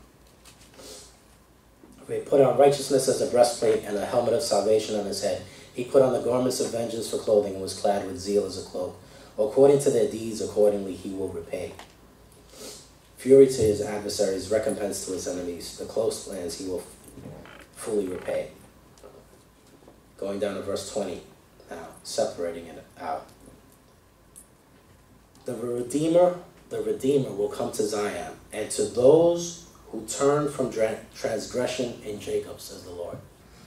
He put on righteousness as a breastplate and a helmet of salvation on his head. He put on the garments of vengeance for clothing and was clad with zeal as a cloak. According to their deeds, accordingly he will repay. Fury to his adversaries, recompense to his enemies. The close lands he will fully repay. Going down to verse 20 now, separating it out. The Redeemer will come to Zion, and to those who turn from transgression in Jacob, says the Lord.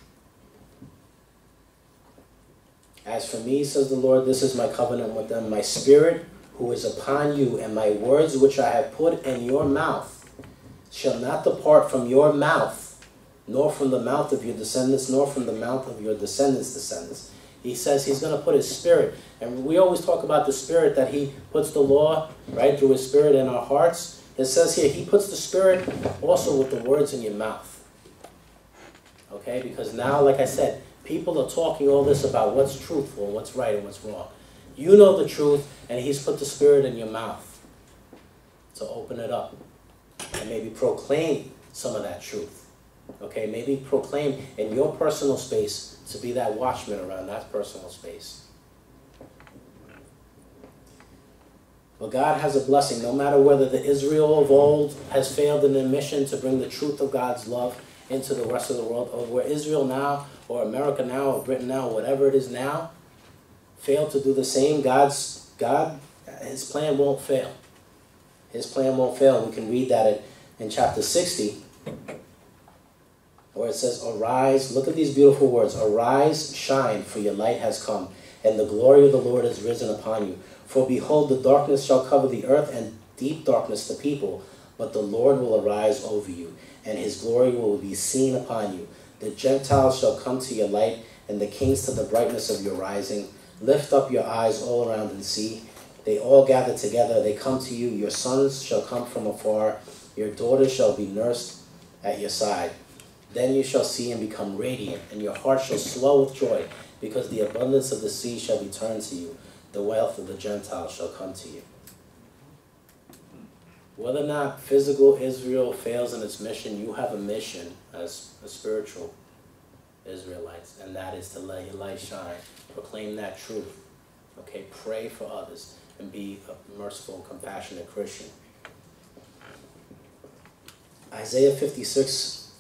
As for me, says the Lord, this is my covenant with them, my spirit who is upon you, and my words which I have put in your mouth shall not depart from your mouth, nor from the mouth of your descendants, nor from the mouth of your descendants' descendants. He says he's going to put his spirit, and we always talk about the spirit, that he puts the law, right, through his spirit in our hearts. It says here, he puts the spirit also with the words in your mouth. Okay, because now, like I said, people are talking all this about what's truthful, what's right, and what's wrong. You know the truth, and he's put the spirit in your mouth to open it up and maybe proclaim some of that truth. Okay, maybe proclaim in your personal space to be that watchman around that personal space. But God has a blessing, no matter whether the Israel of old has failed in their mission to bring the truth of God's love into the rest of the world, or where Israel now, or America now, or Britain now, whatever it is now, failed to do the same. His plan won't fail. His plan won't fail. We can read that in chapter 60, where it says, arise, look at these beautiful words, arise, shine, for your light has come, and the glory of the Lord is risen upon you. For behold, the darkness shall cover the earth, and deep darkness the people, but the Lord will arise over you, and his glory will be seen upon you. The Gentiles shall come to your light, and the kings to the brightness of your rising. Lift up your eyes all around and see. They all gather together, they come to you. Your sons shall come from afar, your daughters shall be nursed at your side. Then you shall see and become radiant, and your heart shall swell with joy, because the abundance of the sea shall be turned to you. The wealth of the Gentiles shall come to you. Whether or not physical Israel fails in its mission, you have a mission as a spiritual Israelites, and that is to let your light shine. Proclaim that truth. Okay, pray for others, and be a merciful, compassionate Christian. Isaiah 56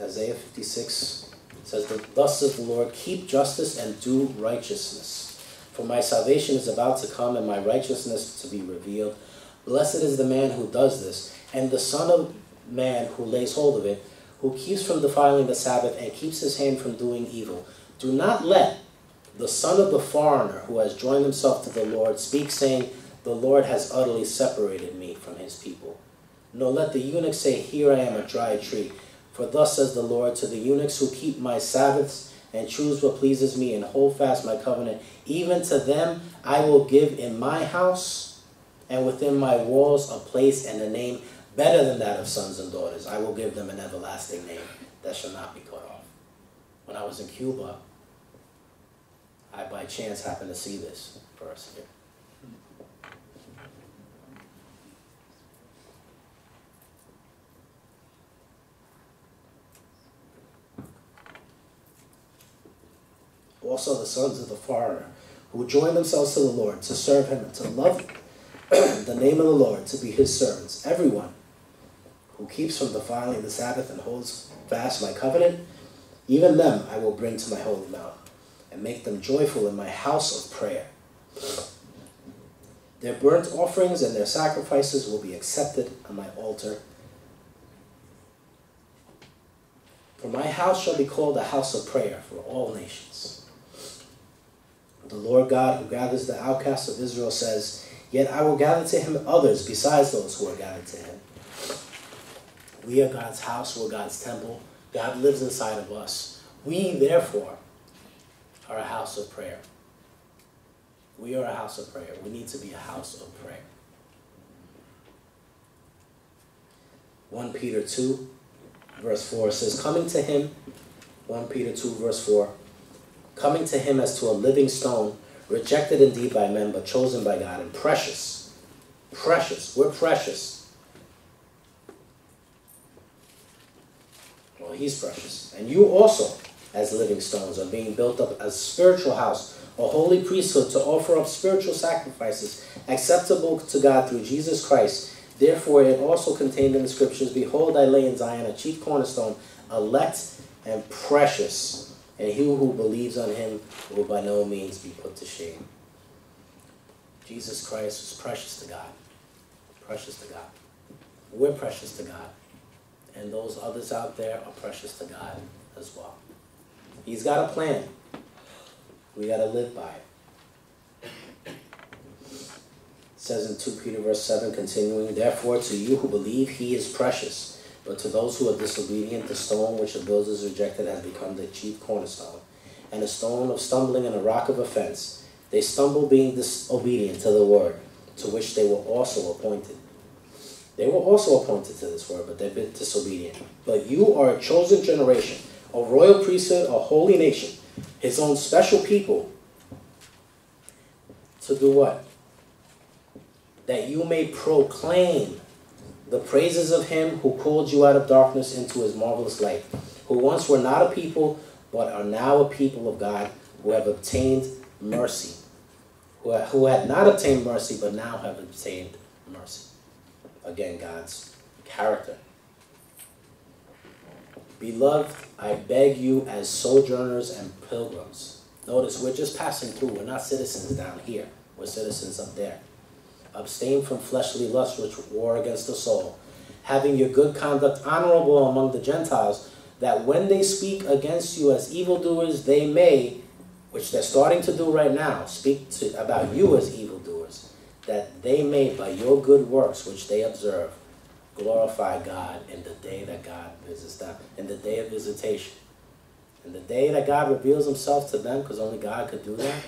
says, thus says the Lord, keep justice and do righteousness. For my salvation is about to come, and my righteousness to be revealed. Blessed is the man who does this, and the son of man who lays hold of it, who keeps from defiling the Sabbath, and keeps his hand from doing evil. Do not let the son of the foreigner who has joined himself to the Lord speak, saying, the Lord has utterly separated me from his people. Nor let the eunuch say, here I am, a dry tree. For thus says the Lord, to the eunuchs who keep my Sabbaths, and choose what pleases me, and hold fast my covenant, even to them I will give in my house and within my walls a place and a name better than that of sons and daughters. I will give them an everlasting name that shall not be cut off. When I was in Cuba, I by chance happened to see this verse here. Also the sons of the foreigner, who join themselves to the Lord, to serve him, and to love the name of the Lord, to be his servants. Everyone who keeps from defiling the Sabbath and holds fast my covenant, even them I will bring to my holy mount, and make them joyful in my house of prayer. Their burnt offerings and their sacrifices will be accepted on my altar. For my house shall be called a house of prayer for all nations. The Lord God, who gathers the outcasts of Israel, says, yet I will gather to him others besides those who are gathered to him. We are God's house, we're God's temple. God lives inside of us. We, therefore, are a house of prayer. We are a house of prayer. We need to be a house of prayer. 1 Peter 2, verse 4 says, coming to him, 1 Peter 2, verse 4, coming to him as to a living stone, rejected indeed by men, but chosen by God, and precious. Precious. We're precious. Well, he's precious. And you also, as living stones, are being built up as a spiritual house, a holy priesthood, to offer up spiritual sacrifices acceptable to God through Jesus Christ. Therefore it also contained in the scriptures, behold, I lay in Zion a chief cornerstone, elect and precious, and he who believes on him will by no means be put to shame. Jesus Christ was precious to God. Precious to God. We're precious to God. And those others out there are precious to God as well. He's got a plan. We got to live by it. It says in 2 Peter verse 7, continuing, therefore to you who believe he is precious, but to those who are disobedient, the stone which the builders rejected has become the chief cornerstone, and a stone of stumbling and a rock of offense. They stumble being disobedient to the word, to which they were also appointed. They were also appointed to this word, but they've been disobedient. But you are a chosen generation, a royal priesthood, a holy nation, his own special people, to do what? That you may proclaim the praises of him who called you out of darkness into his marvelous light, who once were not a people, but are now a people of God, who have obtained mercy, who had not obtained mercy, but now have obtained mercy. Again, God's character. Beloved, I beg you as sojourners and pilgrims. Notice, we're just passing through. We're not citizens down here. We're citizens up there. Abstain from fleshly lusts which war against the soul, having your good conduct honorable among the Gentiles, that when they speak against you as evildoers, they may, which they're starting to do right now, speak about you as evildoers, that they may, by your good works which they observe, glorify God in the day that God visits them, in the day of visitation. In the day that God reveals himself to them, because only God could do that,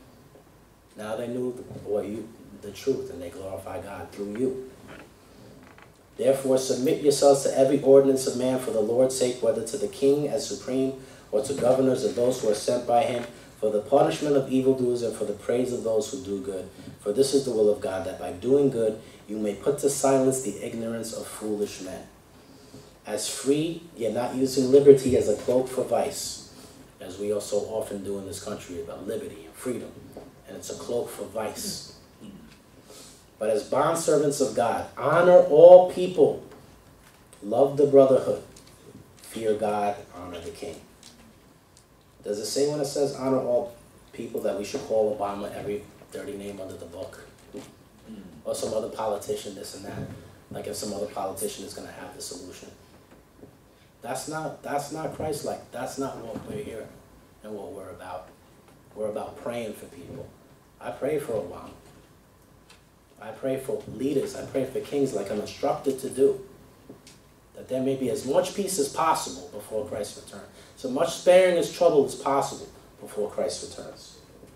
now they knew the truth, and they glorify God through you. Therefore submit yourselves to every ordinance of man for the Lord's sake, whether to the king as supreme, or to governors of those who are sent by him, for the punishment of evildoers and for the praise of those who do good. For this is the will of God, that by doing good you may put to silence the ignorance of foolish men. As free, yet not using liberty as a cloak for vice, as we also often do in this country about liberty and freedom, and it's a cloak for vice. But as bondservants of God, honor all people, love the brotherhood, fear God, honor the king. Does it say when it says honor all people that we should call Obama every dirty name under the book? Or some other politician, this and that? Like if some other politician is going to have the solution. That's not Christ-like. That's not what we're here and what we're about. We're about praying for people. I pray for Obama. I pray for leaders. I pray for kings like I'm instructed to do. That there may be as much peace as possible before Christ's return. So much sparing as trouble as possible before Christ returns.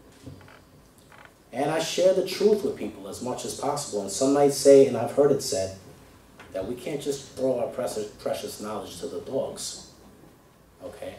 And I share the truth with people as much as possible. And some might say, and I've heard it said, that we can't just throw our precious knowledge to the dogs. Okay?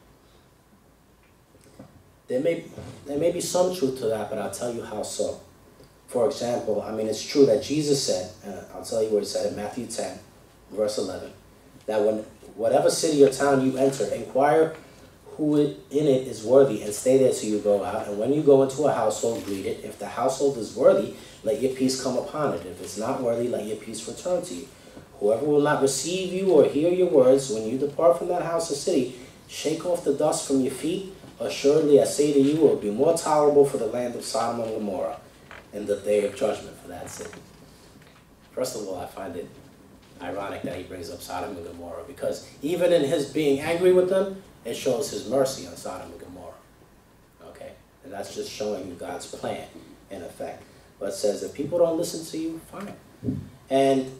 There may be some truth to that, but I'll tell you how so. For example, I mean, it's true that Jesus said, and I'll tell you what he said in Matthew 10, verse 11, that when whatever city or town you enter, inquire who in it is worthy, and stay there till you go out. And when you go into a household, greet it. If the household is worthy, let your peace come upon it. If it's not worthy, let your peace return to you. Whoever will not receive you or hear your words, when you depart from that house or city, shake off the dust from your feet. Assuredly, I say to you, it will be more tolerable for the land of Sodom and Gomorrah in the day of judgment for that sin. First of all, I find it ironic that he brings up Sodom and Gomorrah, because even in his being angry with them, it shows his mercy on Sodom and Gomorrah. Okay? And that's just showing you God's plan, in effect. But it says, if people don't listen to you, fine. And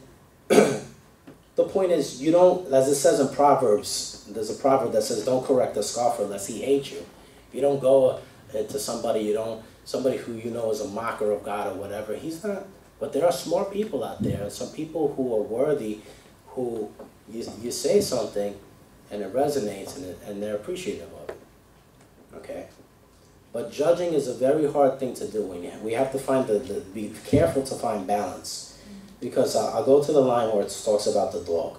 the point is, you don't, as it says in Proverbs, there's a proverb that says, don't correct a scoffer lest he hate you. You don't go to somebody, somebody who you know is a mocker of God or whatever. He's not. But there are smart people out there, some people who are worthy, who you say something and it resonates and they're appreciative of it. Okay? But judging is a very hard thing to do. We have to be careful to find balance. Because I'll go to the line where it talks about the dog.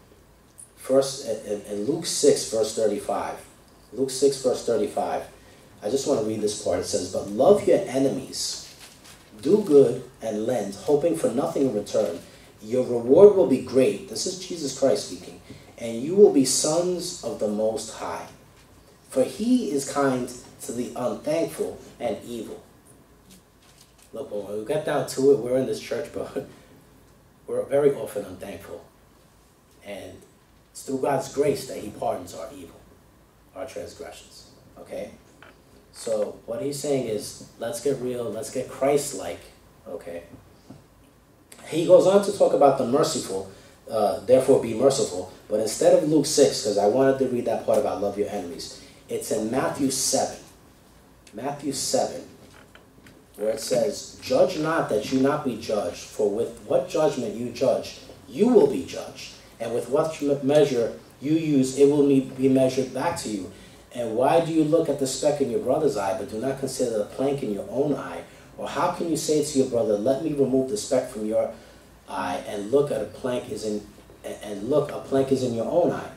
First, in Luke 6, verse 35. Luke 6, verse 35. I just want to read this part. It says, but love your enemies. Do good and lend, hoping for nothing in return. Your reward will be great. This is Jesus Christ speaking. And you will be sons of the Most High. For he is kind to the unthankful and evil. Look, when we get down to it, we're in this church, but we're very often unthankful. And it's through God's grace that he pardons our evil, our transgressions. Okay? So what he's saying is, let's get real, let's get Christ-like. Okay? He goes on to talk about the merciful, therefore be merciful. But instead of Luke 6, because I wanted to read that part about love your enemies, it's in Matthew 7. Matthew 7. Where it says, judge not that you not be judged, for with what judgment you judge, you will be judged. And with what measure you use, it will be measured back to you. And why do you look at the speck in your brother's eye, but do not consider the plank in your own eye? Or how can you say to your brother, let me remove the speck from your eye, and look at a plank is in your own eye?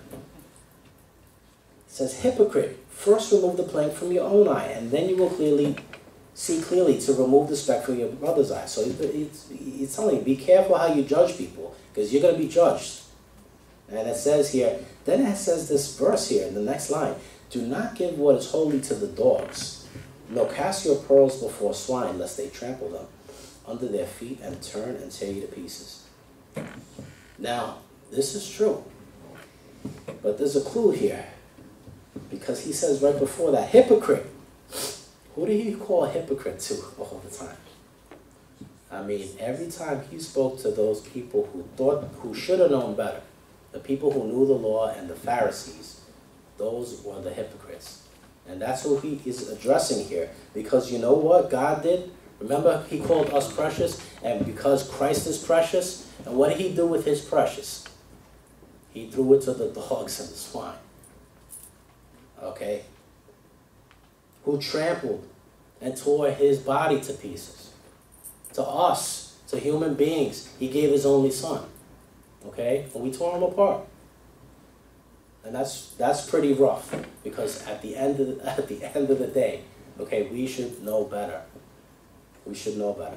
It says, hypocrite, first remove the plank from your own eye, and then you will see clearly to remove the speck from your brother's eye. So it's telling you, be careful how you judge people, because you're going to be judged. And it says here, then it says this verse here in the next line, do not give what is holy to the dogs, nor cast your pearls before swine, lest they trample them under their feet and turn and tear you to pieces. Now, this is true, but there's a clue here, because he says right before that, hypocrite. Who did he call a hypocrite to all the time? I mean, every time he spoke to those people who should have known better, the people who knew the law and the Pharisees, those were the hypocrites. And that's who he is addressing here. Because you know what God did? Remember, he called us precious, and because Christ is precious, and what did he do with his precious? He threw it to the dogs and the swine. Okay? Who trampled and tore his body to pieces. To us, to human beings, he gave his only son. Okay? And we tore him apart. And that's pretty rough, because at the end of the day, okay, we should know better. We should know better.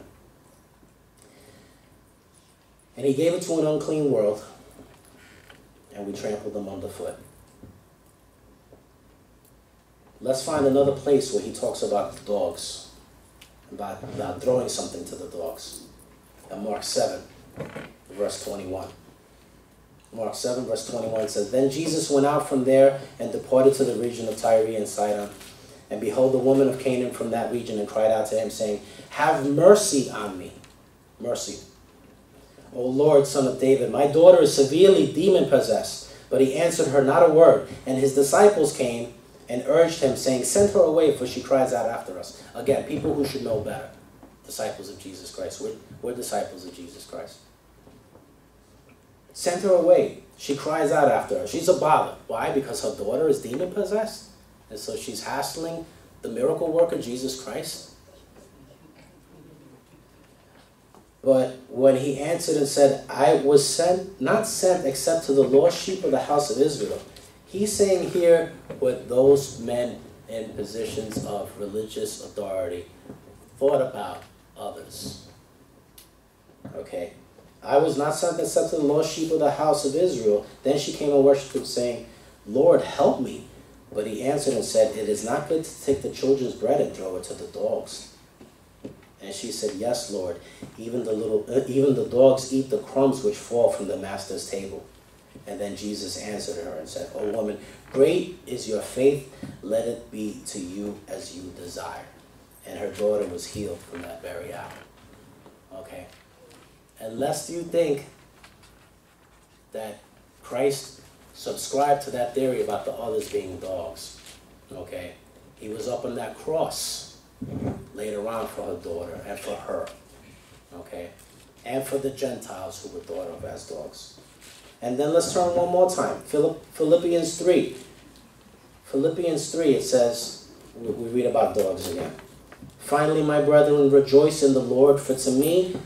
And he gave it to an unclean world, and we trampled them underfoot. Let's find another place where he talks about the dogs, about throwing something to the dogs. In Mark 7, verse 21. Mark 7, verse 21 says, then Jesus went out from there and departed to the region of Tyre and Sidon. And behold, the woman of Canaan from that region, and cried out to him, saying, have mercy on me. Mercy. O Lord, Son of David, my daughter is severely demon-possessed. But he answered her not a word. And his disciples came and urged him, saying, send her away, for she cries out after us. Again, people who should know better. Disciples of Jesus Christ. We're disciples of Jesus Christ. Send her away. She cries out after her. She's a bother. Why? Because her daughter is demon-possessed? And so she's hassling the miracle worker, Jesus Christ? But when he answered and said, I was not sent except to the lost sheep of the house of Israel. He's saying here what those men in positions of religious authority thought about others. Okay? I was not sent except to the lost sheep of the house of Israel. Then she came and worshipped him, saying, Lord, help me. But he answered and said, it is not good to take the children's bread and throw it to the dogs. And she said, yes, Lord. Even the dogs eat the crumbs which fall from the master's table. And then Jesus answered her and said, O woman, great is your faith. Let it be to you as you desire. And her daughter was healed from that very hour. Okay? And lest you think that Christ subscribed to that theory about the others being dogs. Okay? He was up on that cross later on for her daughter and for her. Okay? And for the Gentiles who were thought of as dogs. And then let's turn one more time. Philippians 3. Philippians 3, it says, we read about dogs again. Finally, my brethren, rejoice in the Lord, for me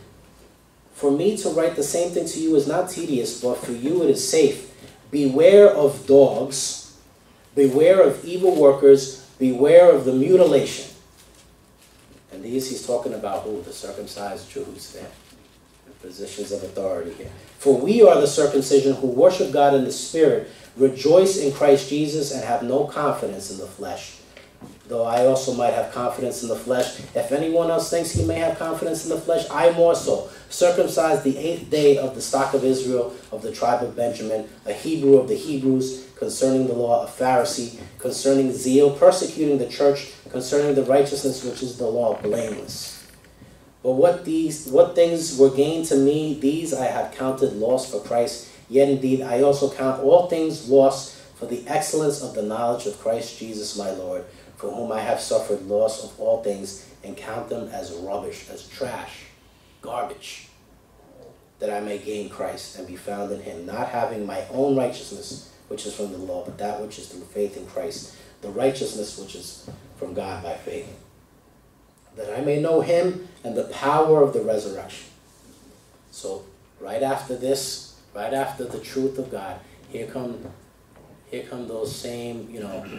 to write the same thing to you is not tedious, but for you it is safe. Beware of dogs, beware of evil workers, beware of the mutilation. And these he's talking about who? The circumcised Jews there. Positions of authority here. For we are the circumcision who worship God in the Spirit, rejoice in Christ Jesus, and have no confidence in the flesh. Though I also might have confidence in the flesh. If anyone else thinks he may have confidence in the flesh, I more so. Circumcised the 8th day of the stock of Israel, of the tribe of Benjamin, a Hebrew of the Hebrews, concerning the law, a Pharisee, concerning zeal, persecuting the church, concerning the righteousness which is the law, blameless. But what things were gained to me, these I have counted loss for Christ. Yet indeed I also count all things lost for the excellence of the knowledge of Christ Jesus my Lord, for whom I have suffered loss of all things, and count them as rubbish, as trash, garbage, that I may gain Christ and be found in him, not having my own righteousness, which is from the law, but that which is through faith in Christ, the righteousness which is from God by faith, that I may know him and the power of the resurrection. So right after this, right after the truth of God, here come those same,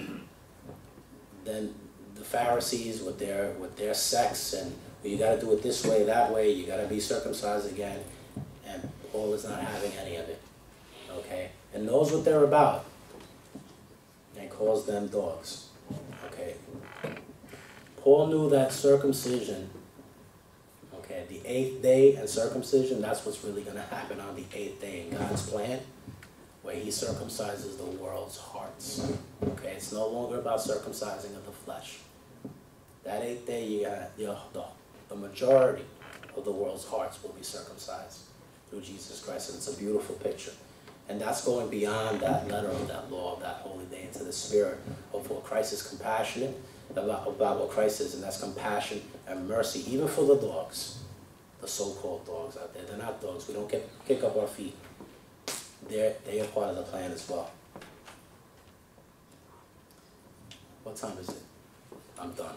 then the Pharisees with their sects, and you got to do it this way, that way, you got to be circumcised again, and Paul is not having any of it, okay, and knows what they're about, and calls them dogs, okay. Paul knew that circumcision, okay, the 8th day and circumcision, that's what's really going to happen on the 8th day in God's plan, where he circumcises the world's hearts. Okay, it's no longer about circumcising of the flesh. That 8th day, the majority of the world's hearts will be circumcised through Jesus Christ, and it's a beautiful picture. And that's going beyond that letter of that law of that holy day into the spirit of what Christ is compassionate about what Christ is, and that's compassion and mercy, even for the dogs, the so-called dogs out there. They're not dogs. We don't kick up our feet. They are part of the plan as well. What time is it? I'm done.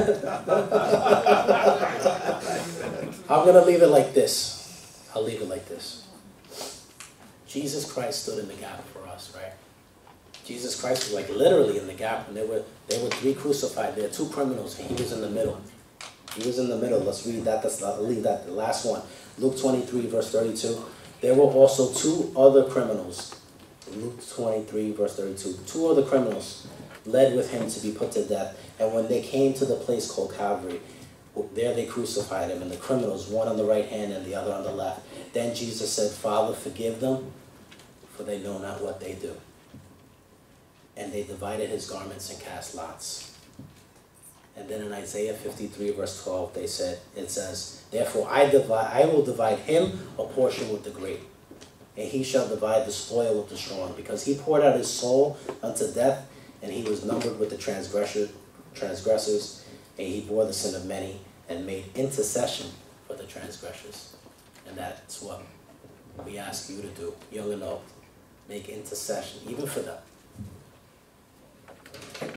I'm going to leave it like this. I'll leave it like this. Jesus Christ stood in the gap for us, right? Jesus Christ was like literally in the gap, and there were 3 crucified. There are 2 criminals, and he was in the middle. He was in the middle. Let's read that. I'll leave that, the last one. Luke 23, verse 32. There were also 2 other criminals. Luke 23, verse 32. 2 other criminals led with him to be put to death. And when they came to the place called Calvary, there they crucified him, and the criminals, one on the right hand and the other on the left. Then Jesus said, Father, forgive them, for they know not what they do. And they divided his garments and cast lots. And then in Isaiah 53, verse 12, it says, Therefore I will divide him a portion with the great, and he shall divide the spoil with the strong, because he poured out his soul unto death, and he was numbered with the transgressors, and he bore the sin of many, and made intercession for the transgressors. And that's what we ask you to do, young and old. Make intercession, even for them.